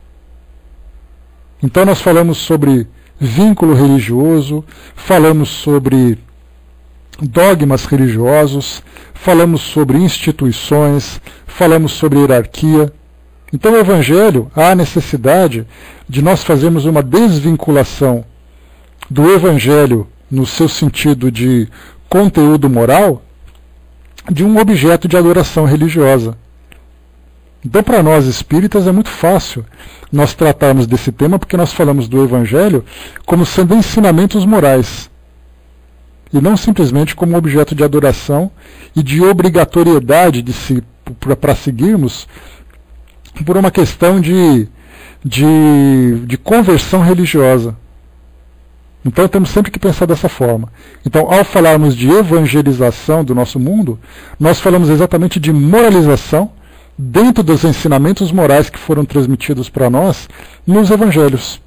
Então nós falamos sobre vínculo religioso, falamos sobre dogmas religiosos, falamos sobre instituições, falamos sobre hierarquia. Então, o Evangelho, há a necessidade de nós fazermos uma desvinculação do Evangelho, no seu sentido de conteúdo moral, de um objeto de adoração religiosa. Então, para nós espíritas, é muito fácil nós tratarmos desse tema, porque nós falamos do Evangelho como sendo ensinamentos morais, e não simplesmente como objeto de adoração e de obrigatoriedade de se, para seguirmos, por uma questão de, de, de conversão religiosa. Então temos sempre que pensar dessa forma. Então, ao falarmos de evangelização do nosso mundo, nós falamos exatamente de moralização dentro dos ensinamentos morais que foram transmitidos para nós nos evangelhos.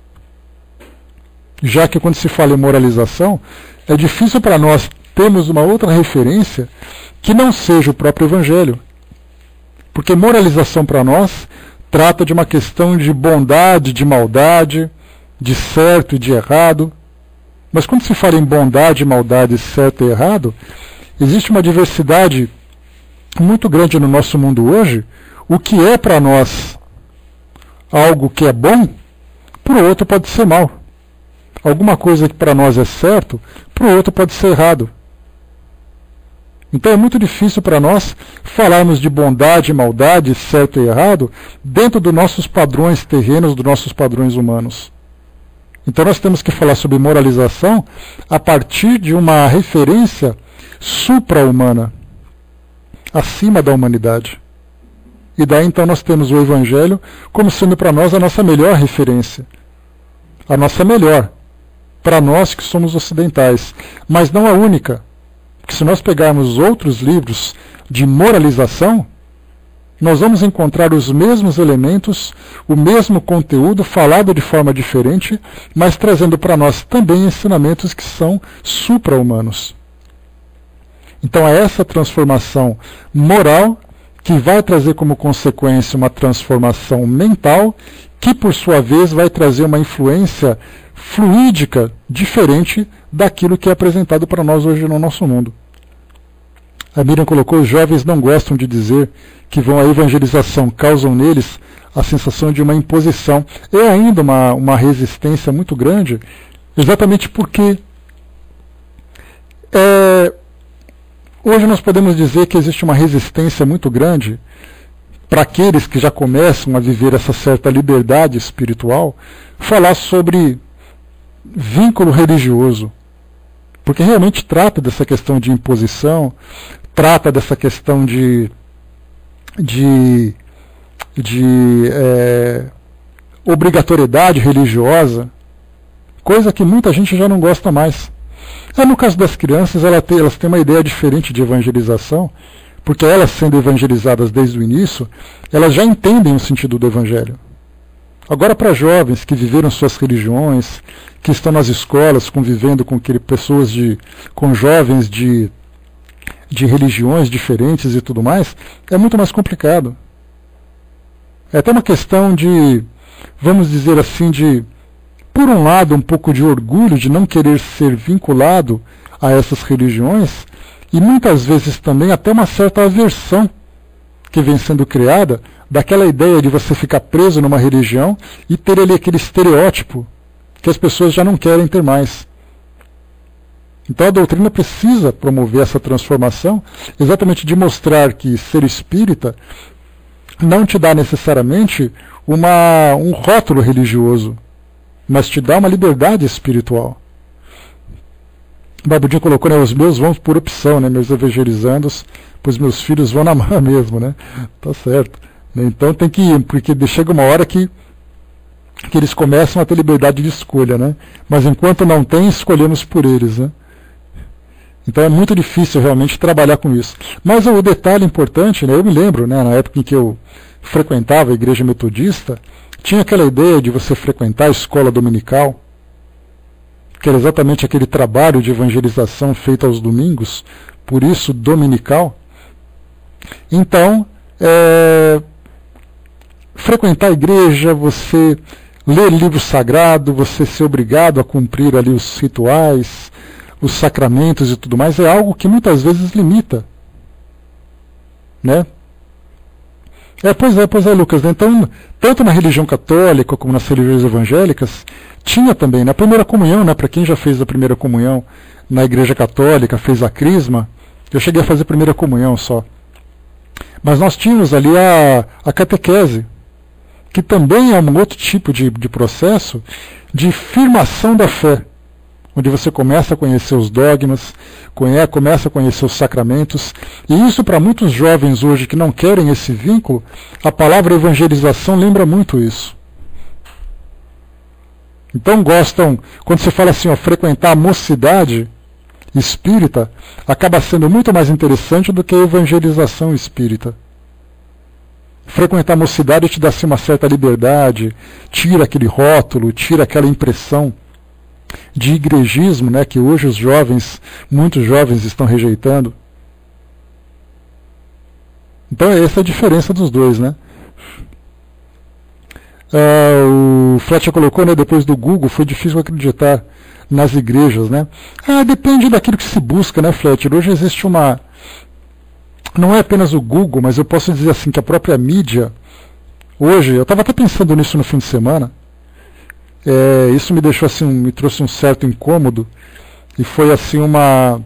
Já que quando se fala em moralização, é difícil para nós termos uma outra referência que não seja o próprio evangelho. Porque moralização para nós trata de uma questão de bondade, de maldade, de certo e de errado. Mas quando se fala em bondade, maldade, certo e errado, existe uma diversidade muito grande no nosso mundo hoje. O que é para nós algo que é bom, para o outro pode ser mal. Alguma coisa que para nós é certo, para o outro pode ser errado. Então é muito difícil para nós falarmos de bondade, maldade, certo e errado, dentro dos nossos padrões terrenos, dos nossos padrões humanos. Então nós temos que falar sobre moralização a partir de uma referência supra-humana, acima da humanidade. E daí então nós temos o Evangelho como sendo para nós a nossa melhor referência. A nossa melhor, para nós que somos ocidentais, mas não a única. Porque se nós pegarmos outros livros de moralização, nós vamos encontrar os mesmos elementos, o mesmo conteúdo falado de forma diferente, mas trazendo para nós também ensinamentos que são supra-humanos. Então é essa transformação moral que vai trazer como consequência uma transformação mental, que por sua vez vai trazer uma influência fluídica diferente daquilo que é apresentado para nós hoje no nosso mundo. A Miriam colocou: os jovens não gostam de dizer que vão à evangelização, causam neles a sensação de uma imposição. É ainda uma, uma resistência muito grande, exatamente porque é, hoje nós podemos dizer que existe uma resistência muito grande para aqueles que já começam a viver essa certa liberdade espiritual, falar sobre vínculo religioso, porque realmente trata dessa questão de imposição, trata dessa questão de, de, de é, obrigatoriedade religiosa, coisa que muita gente já não gosta mais. É, no caso das crianças, ela tem, elas têm uma ideia diferente de evangelização, porque elas, sendo evangelizadas desde o início, elas já entendem o sentido do evangelho. Agora, para jovens que viveram suas religiões, que estão nas escolas convivendo com aquele, pessoas de, com jovens de, de religiões diferentes e tudo mais, é muito mais complicado. É até uma questão de, vamos dizer assim, de, por um lado, um pouco de orgulho de não querer ser vinculado a essas religiões, e muitas vezes também até uma certa aversão que vem sendo criada daquela ideia de você ficar preso numa religião e ter ali aquele estereótipo que as pessoas já não querem ter mais. Então a doutrina precisa promover essa transformação, exatamente de mostrar que ser espírita não te dá necessariamente uma, um rótulo religioso, mas te dá uma liberdade espiritual. O Babudinho colocou, né, os meus vão por opção, né, meus evangelizandos, pois meus filhos vão na mão mesmo, né? Tá certo. Então tem que ir, porque chega uma hora que, que eles começam a ter liberdade de escolha, né? Mas enquanto não tem, escolhemos por eles, né? Então é muito difícil realmente trabalhar com isso. Mas o detalhe importante, né, eu me lembro, né, na época em que eu frequentava a igreja metodista, tinha aquela ideia de você frequentar a escola dominical, que era exatamente aquele trabalho de evangelização feito aos domingos, por isso dominical. Então, é, frequentar a igreja, você ler livro sagrado, você ser obrigado a cumprir ali os rituais, os sacramentos e tudo mais, é algo que muitas vezes limita. Né? É, pois é, pois é, Lucas. Né? Então, tanto na religião católica como nas religiões evangélicas, tinha também, na primeira comunhão, né, para quem já fez a primeira comunhão na igreja católica, fez a crisma, eu cheguei a fazer a primeira comunhão só. Mas nós tínhamos ali a, a catequese, que também é um outro tipo de, de processo de firmação da fé, onde você começa a conhecer os dogmas, conhece, começa a conhecer os sacramentos, e isso para muitos jovens hoje que não querem esse vínculo, a palavra evangelização lembra muito isso. Então gostam, quando você fala assim, ó, frequentar a mocidade espírita, acaba sendo muito mais interessante do que a evangelização espírita. Frequentar a mocidade te dá assim, uma certa liberdade, tira aquele rótulo, tira aquela impressão de igrejismo, né, que hoje os jovens, muitos jovens estão rejeitando. Então essa é a diferença dos dois, né? Ah, o Fletcher colocou, né, depois do Google, foi difícil acreditar nas igrejas, né? Ah, depende daquilo que se busca, né, Fletcher? Hoje existe uma... Não é apenas o Google, mas eu posso dizer assim, que a própria mídia, hoje, eu estava até pensando nisso no fim de semana, é, isso me deixou assim, me trouxe um certo incômodo, e foi assim uma...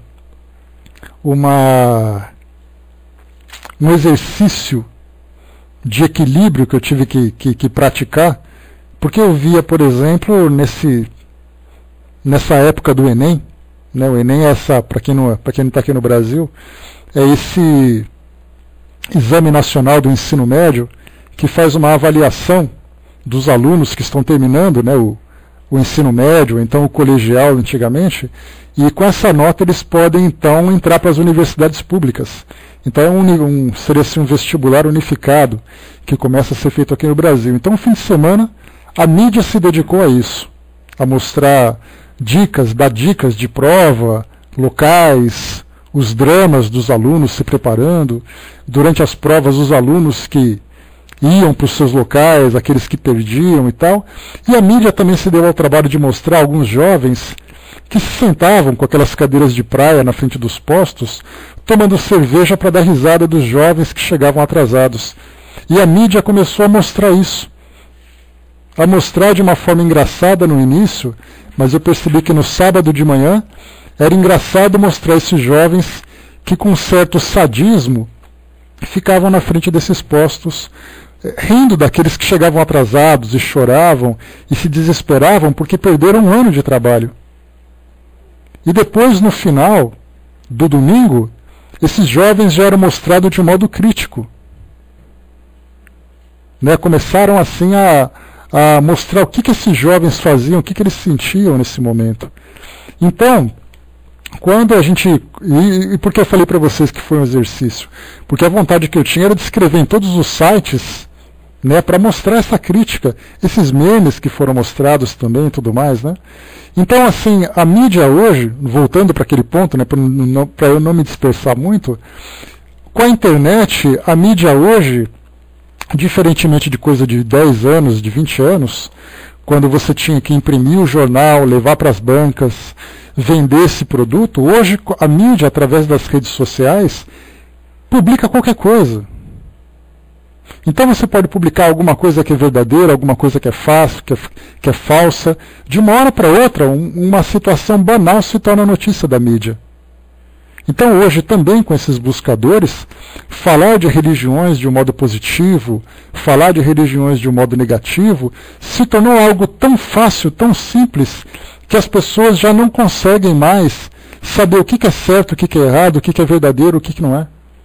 uma um exercício de equilíbrio que eu tive que, que, que praticar, porque eu via, por exemplo, nesse, nessa época do Enem, né, o Enem é essa, para quem não para quem não está aqui no Brasil, é esse exame nacional do ensino médio que faz uma avaliação dos alunos que estão terminando, né, o, o ensino médio, ou então o colegial antigamente, e com essa nota eles podem então entrar para as universidades públicas. Então é um, um, seria assim, um vestibular unificado que começa a ser feito aqui no Brasil. Então no fim de semana a mídia se dedicou a isso, a mostrar dicas, dar dicas de prova, locais, os dramas dos alunos se preparando, durante as provas os alunos que iam para os seus locais, aqueles que perdiam e tal. E a mídia também se deu ao trabalho de mostrar alguns jovens que se sentavam com aquelas cadeiras de praia na frente dos postos, tomando cerveja para dar risada dos jovens que chegavam atrasados. E a mídia começou a mostrar isso. A mostrar de uma forma engraçada no início, mas eu percebi que no sábado de manhã era engraçado mostrar esses jovens que com certo sadismo ficavam na frente desses postos, rindo daqueles que chegavam atrasados e choravam e se desesperavam porque perderam um ano de trabalho. E depois, no final do domingo, esses jovens já eram mostrados de um modo crítico. Né? Começaram assim a, a mostrar o que, que esses jovens faziam, o que, que eles sentiam nesse momento. Então, quando a gente... E, e por que eu falei para vocês que foi um exercício? Porque a vontade que eu tinha era de escrever em todos os sites, né, para mostrar essa crítica, esses memes que foram mostrados também e tudo mais, né? Então, assim, a mídia hoje, voltando para aquele ponto, né, para eu não me dispersar muito, com a internet, a mídia hoje, diferentemente de coisa de dez anos, de vinte anos, quando você tinha que imprimir o jornal, levar para as bancas, vender esse produto, hoje a mídia, através das redes sociais, publica qualquer coisa. Então você pode publicar alguma coisa que é verdadeira, alguma coisa que é fácil, que é, que é falsa. De uma hora para outra, um, uma situação banal se torna notícia da mídia. Então hoje também com esses buscadores, falar de religiões de um modo positivo, falar de religiões de um modo negativo, se tornou algo tão fácil, tão simples, que as pessoas já não conseguem mais saber o que é certo, o que é errado, o que é verdadeiro, o que não é.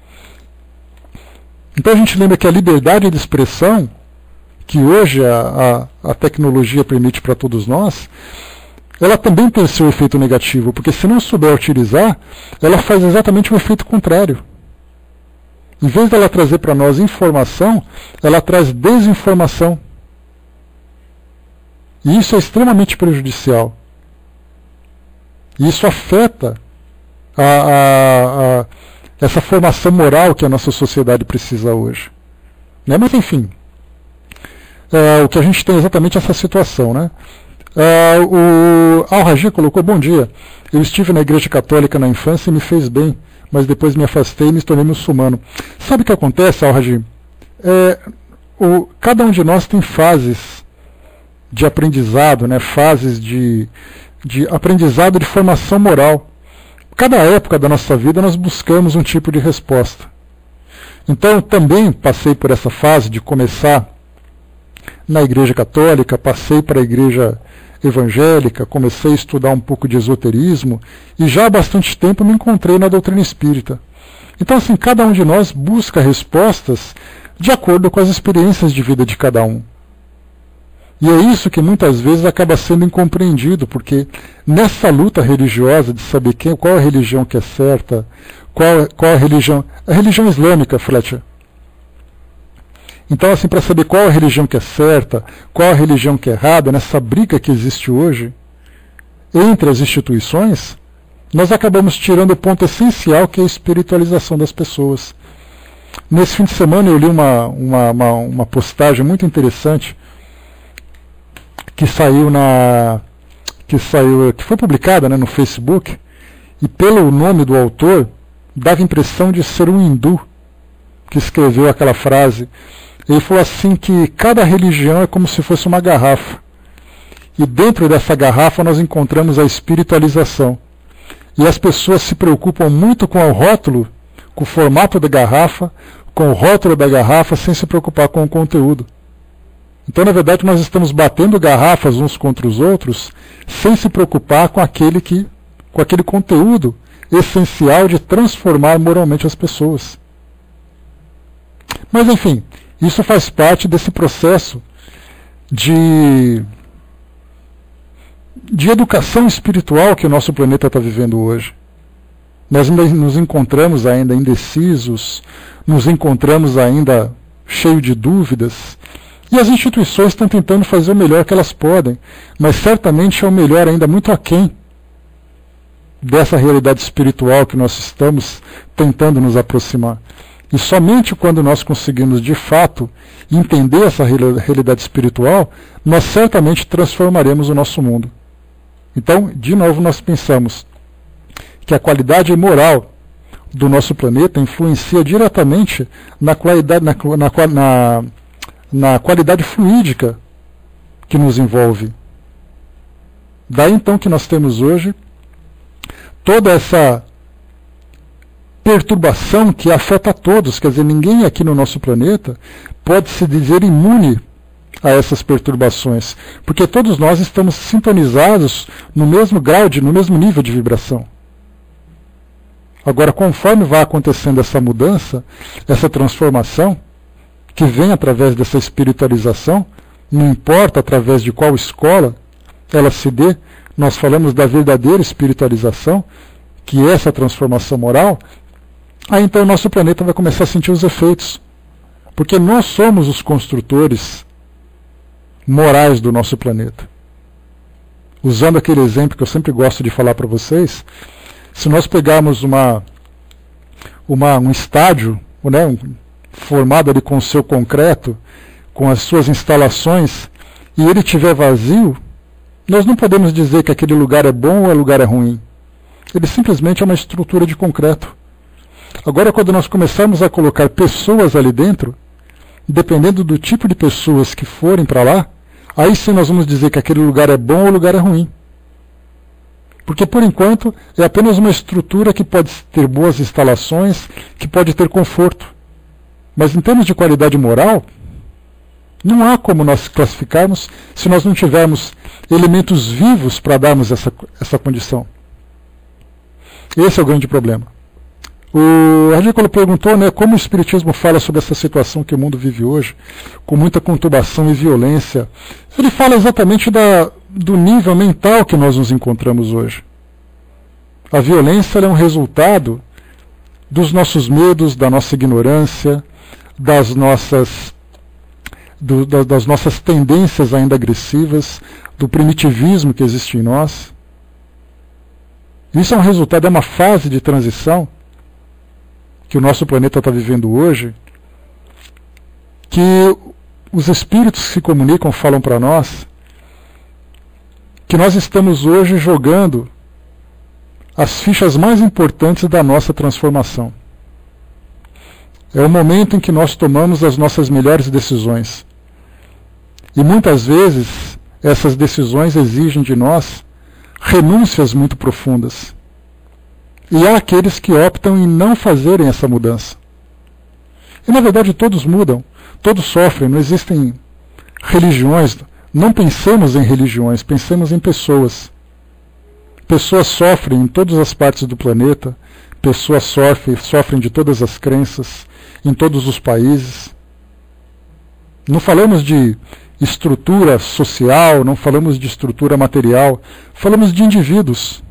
Então a gente lembra que a liberdade de expressão, que hoje a, a, a tecnologia permite para todos nós, ela também tem seu efeito negativo, porque se não souber utilizar, ela faz exatamente o efeito contrário. Em vez dela trazer para nós informação, ela traz desinformação. E isso é extremamente prejudicial. E isso afeta a, a, a, essa formação moral que a nossa sociedade precisa hoje. Né? Mas, enfim, é, o que a gente tem é exatamente essa situação. Né? É, o Al-Raji colocou, bom dia, eu estive na igreja católica na infância e me fez bem, mas depois me afastei e me tornei muçulmano. Sabe o que acontece, Al-Raji? É, o, cada um de nós tem fases de aprendizado, né? Fases de... de aprendizado de formação moral. Cada época da nossa vida nós buscamos um tipo de resposta. Então eu também passei por essa fase de começar na igreja católica, passei para a igreja evangélica, comecei a estudar um pouco de esoterismo e já há bastante tempo me encontrei na doutrina espírita. Então assim, cada um de nós busca respostas de acordo com as experiências de vida de cada um. E é isso que muitas vezes acaba sendo incompreendido, porque nessa luta religiosa de saber quem, qual a religião que é certa, qual, qual a religião... A religião islâmica, Fletcher. Então, assim, para saber qual a religião que é certa, qual a religião que é errada, nessa briga que existe hoje entre as instituições, nós acabamos tirando o ponto essencial, que é a espiritualização das pessoas. Nesse fim de semana eu li uma, uma, uma, uma postagem muito interessante que saiu na que saiu que foi publicada, né, no Facebook, e pelo nome do autor dava a impressão de ser um hindu que escreveu aquela frase. Ele falou assim que cada religião é como se fosse uma garrafa, e dentro dessa garrafa nós encontramos a espiritualização, e as pessoas se preocupam muito com o rótulo, com o formato da garrafa, com o rótulo da garrafa, sem se preocupar com o conteúdo. Então, na verdade, nós estamos batendo garrafas uns contra os outros, sem se preocupar com aquele, que, com aquele conteúdo essencial de transformar moralmente as pessoas. Mas, enfim, isso faz parte desse processo de, de educação espiritual que o nosso planeta está vivendo hoje. Nós ainda nos encontramos ainda indecisos, nos encontramos ainda cheios de dúvidas, e as instituições estão tentando fazer o melhor que elas podem, mas certamente é o melhor ainda muito aquém dessa realidade espiritual que nós estamos tentando nos aproximar. E somente quando nós conseguimos, de fato, entender essa realidade espiritual, nós certamente transformaremos o nosso mundo. Então, de novo, nós pensamos que a qualidade moral do nosso planeta influencia diretamente na qualidade, na, na, na, na qualidade fluídica que nos envolve. Daí, então, que nós temos hoje toda essa perturbação que afeta a todos, quer dizer, ninguém aqui no nosso planeta pode se dizer imune a essas perturbações, porque todos nós estamos sintonizados no mesmo grau, de, no mesmo nível de vibração. Agora, conforme vai acontecendo essa mudança, essa transformação, que vem através dessa espiritualização, não importa através de qual escola ela se dê, nós falamos da verdadeira espiritualização, que é essa transformação moral, aí então o nosso planeta vai começar a sentir os efeitos. Porque nós somos os construtores morais do nosso planeta. Usando aquele exemplo que eu sempre gosto de falar para vocês, se nós pegarmos uma, uma, um estádio, né, um, formado ali com o seu concreto, com as suas instalações, e ele estiver vazio, nós não podemos dizer que aquele lugar é bom ou o lugar é ruim. Ele simplesmente é uma estrutura de concreto. Agora, quando nós começarmos a colocar pessoas ali dentro, dependendo do tipo de pessoas que forem para lá, aí sim nós vamos dizer que aquele lugar é bom ou o lugar é ruim. Porque, por enquanto, é apenas uma estrutura que pode ter boas instalações, que pode ter conforto. Mas, em termos de qualidade moral, não há como nós classificarmos se nós não tivermos elementos vivos para darmos essa, essa condição. Esse é o grande problema. O Radículo perguntou, né, como o Espiritismo fala sobre essa situação que o mundo vive hoje, com muita conturbação e violência. Ele fala exatamente da, do nível mental que nós nos encontramos hoje. A violência é um resultado dos nossos medos, da nossa ignorância, das nossas, do, da, das nossas tendências ainda agressivas, do primitivismo que existe em nós. Isso é um resultado, é uma fase de transição que o nosso planeta está vivendo hoje, que os espíritos que se comunicam falam para nós que nós estamos hoje jogando as fichas mais importantes da nossa transformação. É o momento em que nós tomamos as nossas melhores decisões. E muitas vezes essas decisões exigem de nós renúncias muito profundas. E há aqueles que optam em não fazerem essa mudança. E na verdade todos mudam, todos sofrem, não existem religiões. Não pensemos em religiões, pensemos em pessoas. Pessoas sofrem em todas as partes do planeta, pessoas sofrem, sofrem de todas as crenças, em todos os países. Não falamos de estrutura social, não falamos de estrutura material, falamos de indivíduos.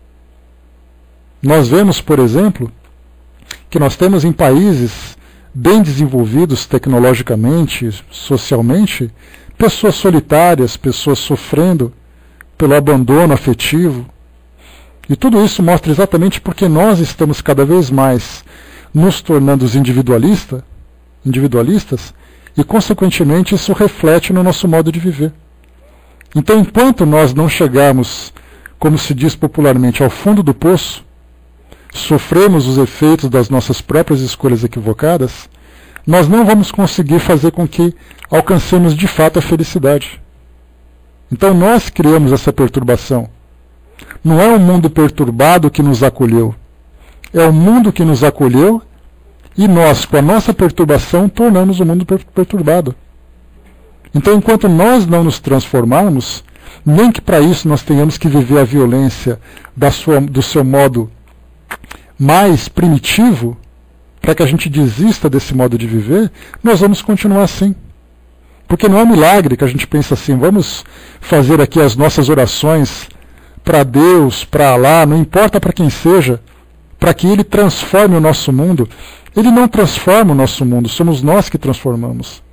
Nós vemos, por exemplo, que nós temos em países bem desenvolvidos tecnologicamente, socialmente, pessoas solitárias, pessoas sofrendo pelo abandono afetivo. E tudo isso mostra exatamente porque nós estamos cada vez mais nos tornando individualista, individualistas, e consequentemente isso reflete no nosso modo de viver. Então, enquanto nós não chegarmos, como se diz popularmente, ao fundo do poço, sofremos os efeitos das nossas próprias escolhas equivocadas, nós não vamos conseguir fazer com que alcancemos de fato a felicidade. Então nós criamos essa perturbação. Não é o mundo perturbado que nos acolheu. É o mundo que nos acolheu e nós, com a nossa perturbação, tornamos o mundo per- perturbado. Então, enquanto nós não nos transformarmos, nem que para isso nós tenhamos que viver a violência da sua, do seu modo mais primitivo, para que a gente desista desse modo de viver, nós vamos continuar assim. Porque não é um milagre que a gente pensa assim, vamos fazer aqui as nossas orações para Deus, para Alá, não importa para quem seja, para que Ele transforme o nosso mundo. Ele não transforma o nosso mundo, somos nós que transformamos.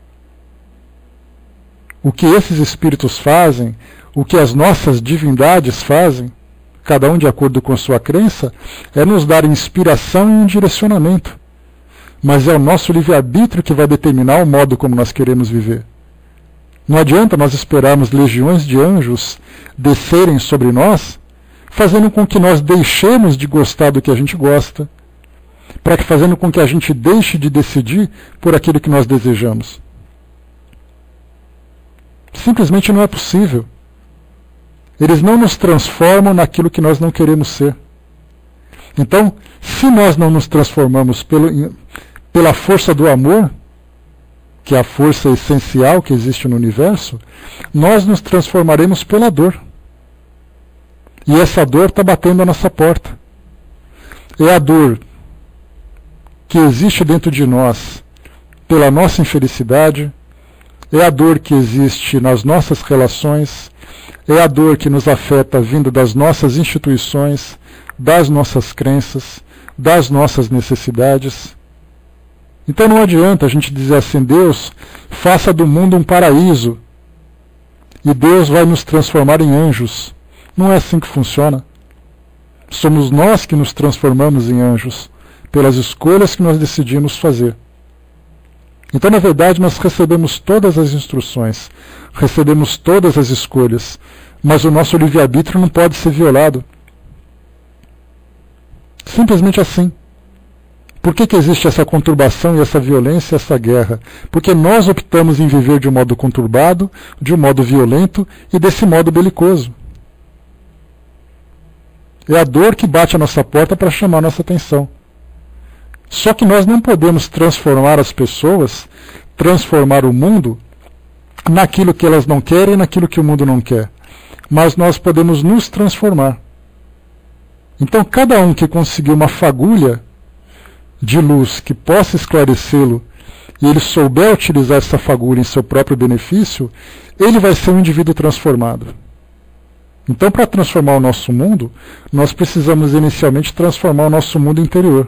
O que esses espíritos fazem, o que as nossas divindades fazem, cada um de acordo com a sua crença, é nos dar inspiração e um direcionamento. Mas é o nosso livre-arbítrio que vai determinar o modo como nós queremos viver. Não adianta nós esperarmos legiões de anjos descerem sobre nós, fazendo com que nós deixemos de gostar do que a gente gosta, para que fazendo com que a gente deixe de decidir por aquilo que nós desejamos. Simplesmente não é possível. Eles não nos transformam naquilo que nós não queremos ser. Então, se nós não nos transformamos pelo, pela força do amor, que é a força essencial que existe no universo, nós nos transformaremos pela dor. E essa dor está batendo a nossa porta. É a dor que existe dentro de nós pela nossa infelicidade, é a dor que existe nas nossas relações, é a dor que nos afeta vindo das nossas instituições, das nossas crenças, das nossas necessidades. Então não adianta a gente dizer assim, Deus, faça do mundo um paraíso e Deus vai nos transformar em anjos. Não é assim que funciona. Somos nós que nos transformamos em anjos, pelas escolhas que nós decidimos fazer. Então, na verdade, nós recebemos todas as instruções, recebemos todas as escolhas, mas o nosso livre-arbítrio não pode ser violado. Simplesmente assim. Por que que existe essa conturbação e essa violência e essa guerra? Porque nós optamos em viver de um modo conturbado, de um modo violento e desse modo belicoso. É a dor que bate a nossa porta para chamar a nossa atenção. Só que nós não podemos transformar as pessoas, transformar o mundo naquilo que elas não querem e naquilo que o mundo não quer. Mas nós podemos nos transformar. Então, cada um que conseguir uma fagulha de luz que possa esclarecê-lo e ele souber utilizar essa fagulha em seu próprio benefício, ele vai ser um indivíduo transformado. Então, para transformar o nosso mundo, nós precisamos inicialmente transformar o nosso mundo interior.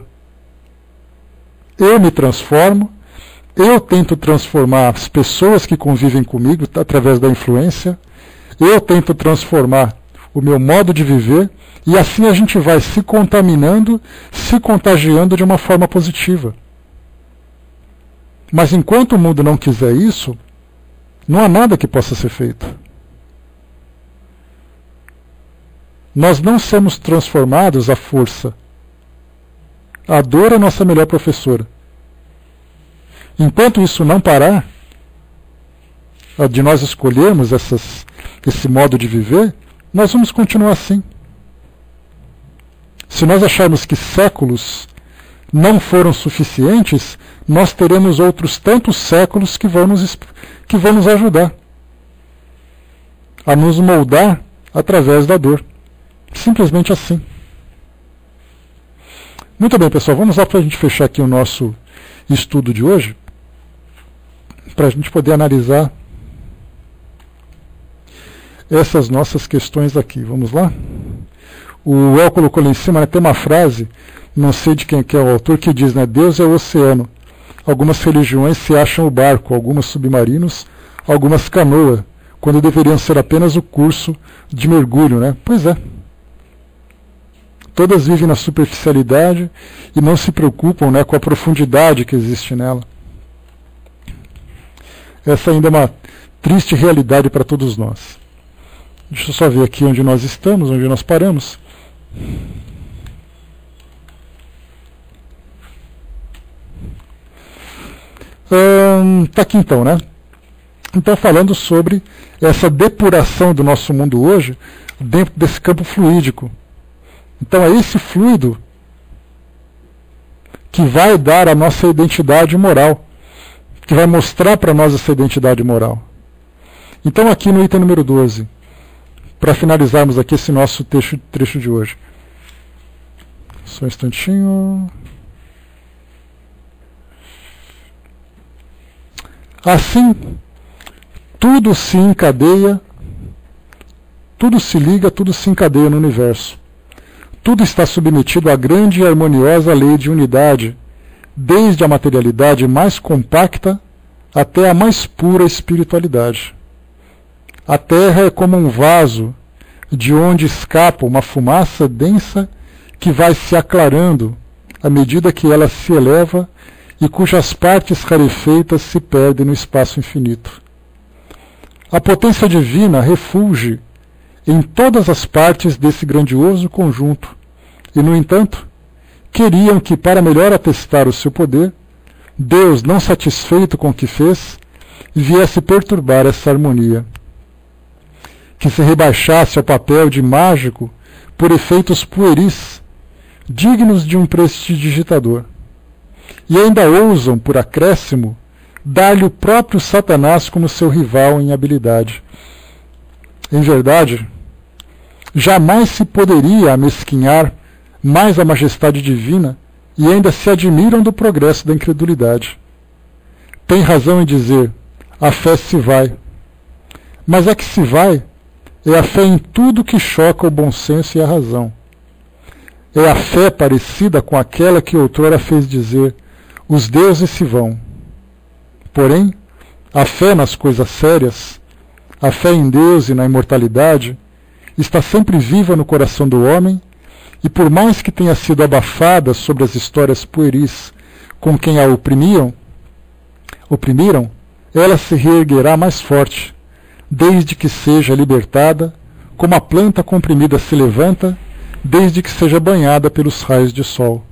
Eu me transformo, eu tento transformar as pessoas que convivem comigo através da influência, eu tento transformar o meu modo de viver, e assim a gente vai se contaminando, se contagiando de uma forma positiva. Mas enquanto o mundo não quiser isso, não há nada que possa ser feito. Nós não somos transformados à força. A dor é a nossa melhor professora. Enquanto isso não parar, de nós escolhermos essas, esse modo de viver, nós vamos continuar assim. Se nós acharmos que séculos não foram suficientes, nós teremos outros tantos séculos que vão nos, que vão nos ajudar a nos moldar através da dor. Simplesmente assim. Muito bem, pessoal, vamos lá para a gente fechar aqui o nosso estudo de hoje, para a gente poder analisar essas nossas questões aqui. Vamos lá? O El colocou lá em cima, né, tem uma frase, não sei de quem que é o autor, que diz, né, Deus é o oceano. Algumas religiões se acham o barco, algumas submarinos, algumas canoa, quando deveriam ser apenas o curso de mergulho, né? Pois é. Todas vivem na superficialidade e não se preocupam, né, com a profundidade que existe nela. Essa ainda é uma triste realidade para todos nós. Deixa eu só ver aqui onde nós estamos, onde nós paramos. Hum, tá aqui então, né? Então, falando sobre essa depuração do nosso mundo hoje dentro desse campo fluídico. Então, é esse fluido que vai dar a nossa identidade moral, que vai mostrar para nós essa identidade moral. Então, aqui no item número doze, para finalizarmos aqui esse nosso trecho, trecho de hoje. Só um instantinho. Assim, tudo se encadeia, tudo se liga, tudo se encadeia no universo. Tudo está submetido à grande e harmoniosa lei de unidade, desde a materialidade mais compacta até a mais pura espiritualidade. A Terra é como um vaso de onde escapa uma fumaça densa que vai se aclarando à medida que ela se eleva e cujas partes rarefeitas se perdem no espaço infinito. A potência divina refulge em todas as partes desse grandioso conjunto e, no entanto, queriam que, para melhor atestar o seu poder, Deus, não satisfeito com o que fez, viesse perturbar essa harmonia, que se rebaixasse ao papel de mágico por efeitos pueris, dignos de um prestidigitador. E ainda ousam, por acréscimo, dar-lhe o próprio Satanás como seu rival em habilidade. Em verdade, jamais se poderia amesquinhar mais a majestade divina e ainda se admiram do progresso da incredulidade. Tem razão em dizer, a fé se vai. Mas a que se vai é a fé em tudo que choca o bom senso e a razão. É a fé parecida com aquela que outrora fez dizer, os deuses se vão. Porém, a fé nas coisas sérias, a fé em Deus e na imortalidade, está sempre viva no coração do homem, e por mais que tenha sido abafada sobre as histórias pueris com quem a oprimiam, oprimiram, ela se reerguerá mais forte, desde que seja libertada, como a planta comprimida se levanta, desde que seja banhada pelos raios de sol.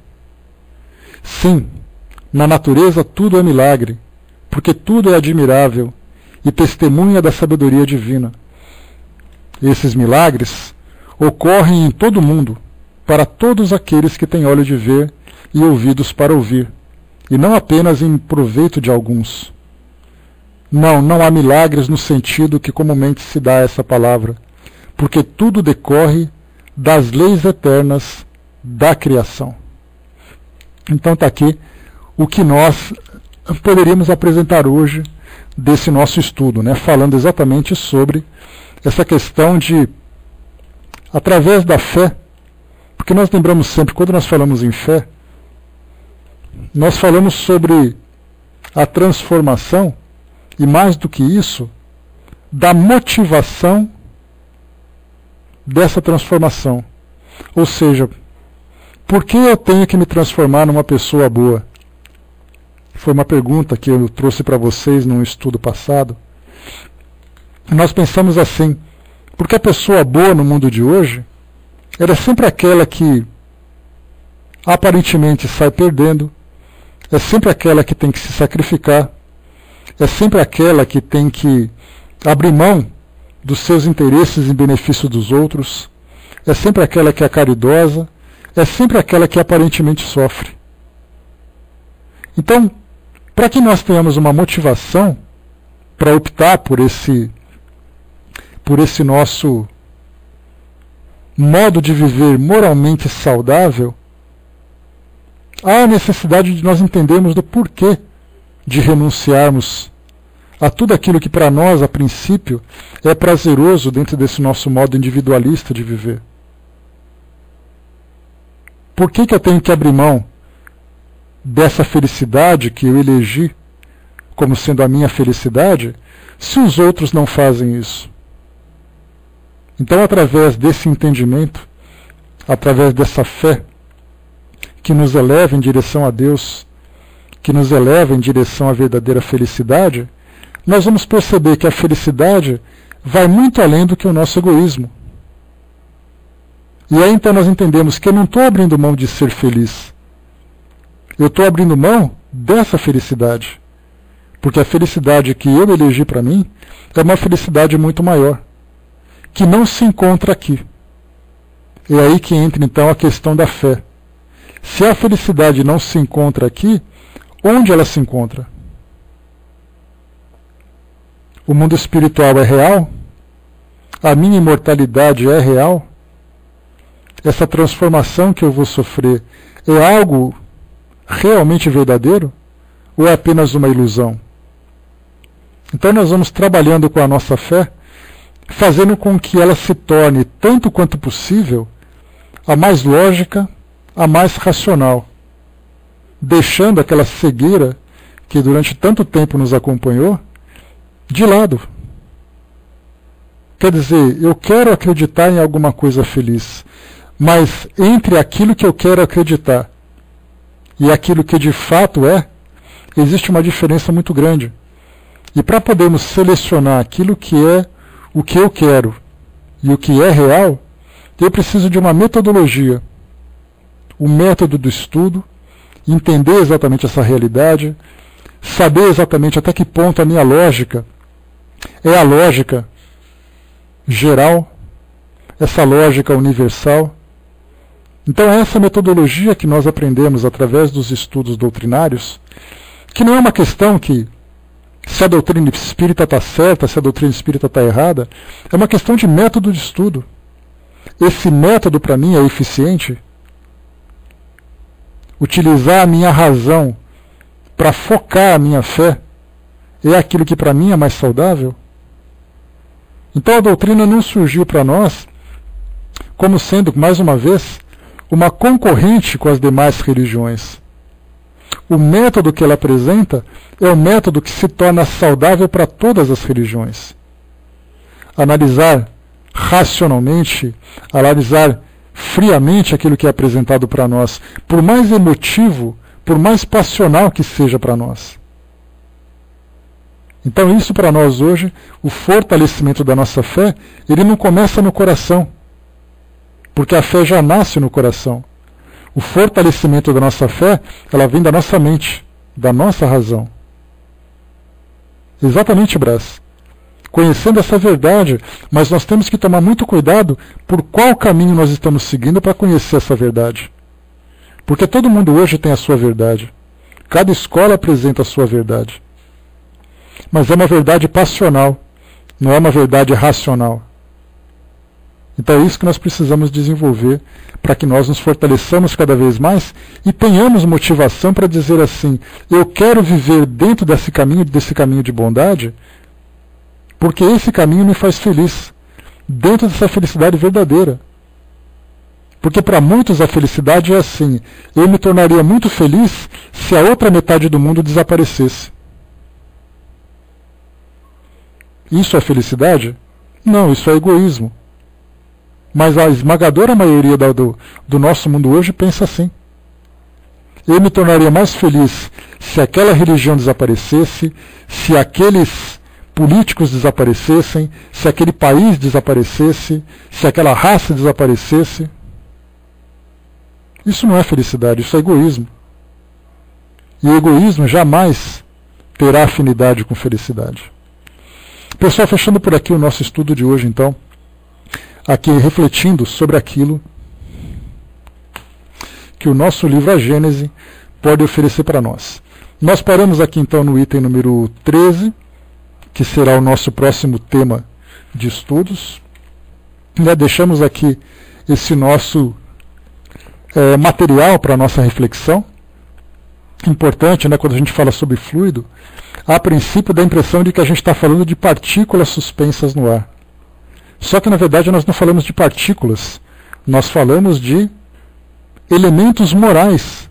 Sim, na natureza tudo é milagre, porque tudo é admirável e testemunha da sabedoria divina. Esses milagres ocorrem em todo o mundo, para todos aqueles que têm olho de ver e ouvidos para ouvir, e não apenas em proveito de alguns. Não, não há milagres no sentido que comumente se dá a essa palavra, porque tudo decorre das leis eternas da criação. Então está aqui o que nós poderíamos apresentar hoje desse nosso estudo, né, falando exatamente sobre essa questão de, através da fé, porque nós lembramos sempre, quando nós falamos em fé, nós falamos sobre a transformação, e mais do que isso, da motivação dessa transformação. Ou seja, por que eu tenho que me transformar numa pessoa boa? Foi uma pergunta que eu trouxe para vocês num estudo passado. Nós pensamos assim, porque a pessoa boa no mundo de hoje, ela é sempre aquela que aparentemente sai perdendo, é sempre aquela que tem que se sacrificar, é sempre aquela que tem que abrir mão dos seus interesses em benefício dos outros, é sempre aquela que é caridosa, é sempre aquela que aparentemente sofre. Então, para que nós tenhamos uma motivação para optar por esse, por esse nosso modo de viver moralmente saudável, há a necessidade de nós entendermos do porquê de renunciarmos a tudo aquilo que para nós, a princípio, é prazeroso dentro desse nosso modo individualista de viver. Por que que eu tenho que abrir mão dessa felicidade que eu elegi como sendo a minha felicidade, se os outros não fazem isso? Então, através desse entendimento, através dessa fé que nos eleva em direção a Deus, que nos eleva em direção à verdadeira felicidade, nós vamos perceber que a felicidade vai muito além do que o nosso egoísmo. E aí então nós entendemos que eu não estou abrindo mão de ser feliz. Eu estou abrindo mão dessa felicidade. Porque a felicidade que eu elegi para mim é uma felicidade muito maior, que não se encontra aqui. É aí que entra então a questão da fé. Se a felicidade não se encontra aqui, onde ela se encontra? O mundo espiritual é real? A minha imortalidade é real? Essa transformação que eu vou sofrer é algo realmente verdadeiro? Ou é apenas uma ilusão? Então nós vamos trabalhando com a nossa fé, fazendo com que ela se torne, tanto quanto possível, a mais lógica, a mais racional, deixando aquela cegueira que durante tanto tempo nos acompanhou de lado. Quer dizer, eu quero acreditar em alguma coisa feliz, mas entre aquilo que eu quero acreditar e aquilo que de fato é, existe uma diferença muito grande. E para podermos selecionar aquilo que é o que eu quero e o que é real, eu preciso de uma metodologia, o método do estudo, entender exatamente essa realidade, saber exatamente até que ponto a minha lógica é a lógica geral, essa lógica universal. Então é essa metodologia que nós aprendemos através dos estudos doutrinários, que não é uma questão que se a doutrina espírita está certa, se a doutrina espírita está errada, é uma questão de método de estudo. Esse método para mim é eficiente? Utilizar a minha razão para focar a minha fé é aquilo que para mim é mais saudável? Então a doutrina não surgiu para nós como sendo, mais uma vez, uma concorrente com as demais religiões. O método que ela apresenta é o método que se torna saudável para todas as religiões. Analisar racionalmente, analisar friamente aquilo que é apresentado para nós, por mais emotivo, por mais passional que seja para nós. Então isso para nós hoje, o fortalecimento da nossa fé, ele não começa no coração, porque a fé já nasce no coração. O fortalecimento da nossa fé, ela vem da nossa mente, da nossa razão. Exatamente, Brás. Conhecendo essa verdade, mas nós temos que tomar muito cuidado por qual caminho nós estamos seguindo para conhecer essa verdade. Porque todo mundo hoje tem a sua verdade. Cada escola apresenta a sua verdade. Mas é uma verdade passional, não é uma verdade racional. Então é isso que nós precisamos desenvolver para que nós nos fortaleçamos cada vez mais e tenhamos motivação para dizer assim, eu quero viver dentro desse caminho, desse caminho de bondade, porque esse caminho me faz feliz, dentro dessa felicidade verdadeira. Porque para muitos a felicidade é assim, eu me tornaria muito feliz se a outra metade do mundo desaparecesse. Isso é felicidade? Não, isso é egoísmo. Mas a esmagadora maioria do, do nosso mundo hoje pensa assim. Eu me tornaria mais feliz se aquela religião desaparecesse, se aqueles políticos desaparecessem, se aquele país desaparecesse, se aquela raça desaparecesse. Isso não é felicidade, isso é egoísmo. E o egoísmo jamais terá afinidade com felicidade. Pessoal, fechando por aqui o nosso estudo de hoje, então, aqui refletindo sobre aquilo que o nosso livro A Gênese pode oferecer para nós. Nós paramos aqui então no item número treze, que será o nosso próximo tema de estudos. Já deixamos aqui esse nosso é, material para a nossa reflexão. Importante, né, quando a gente fala sobre fluido, a princípio dá a impressão de que a gente está falando de partículas suspensas no ar. Só que na verdade nós não falamos de partículas, nós falamos de elementos morais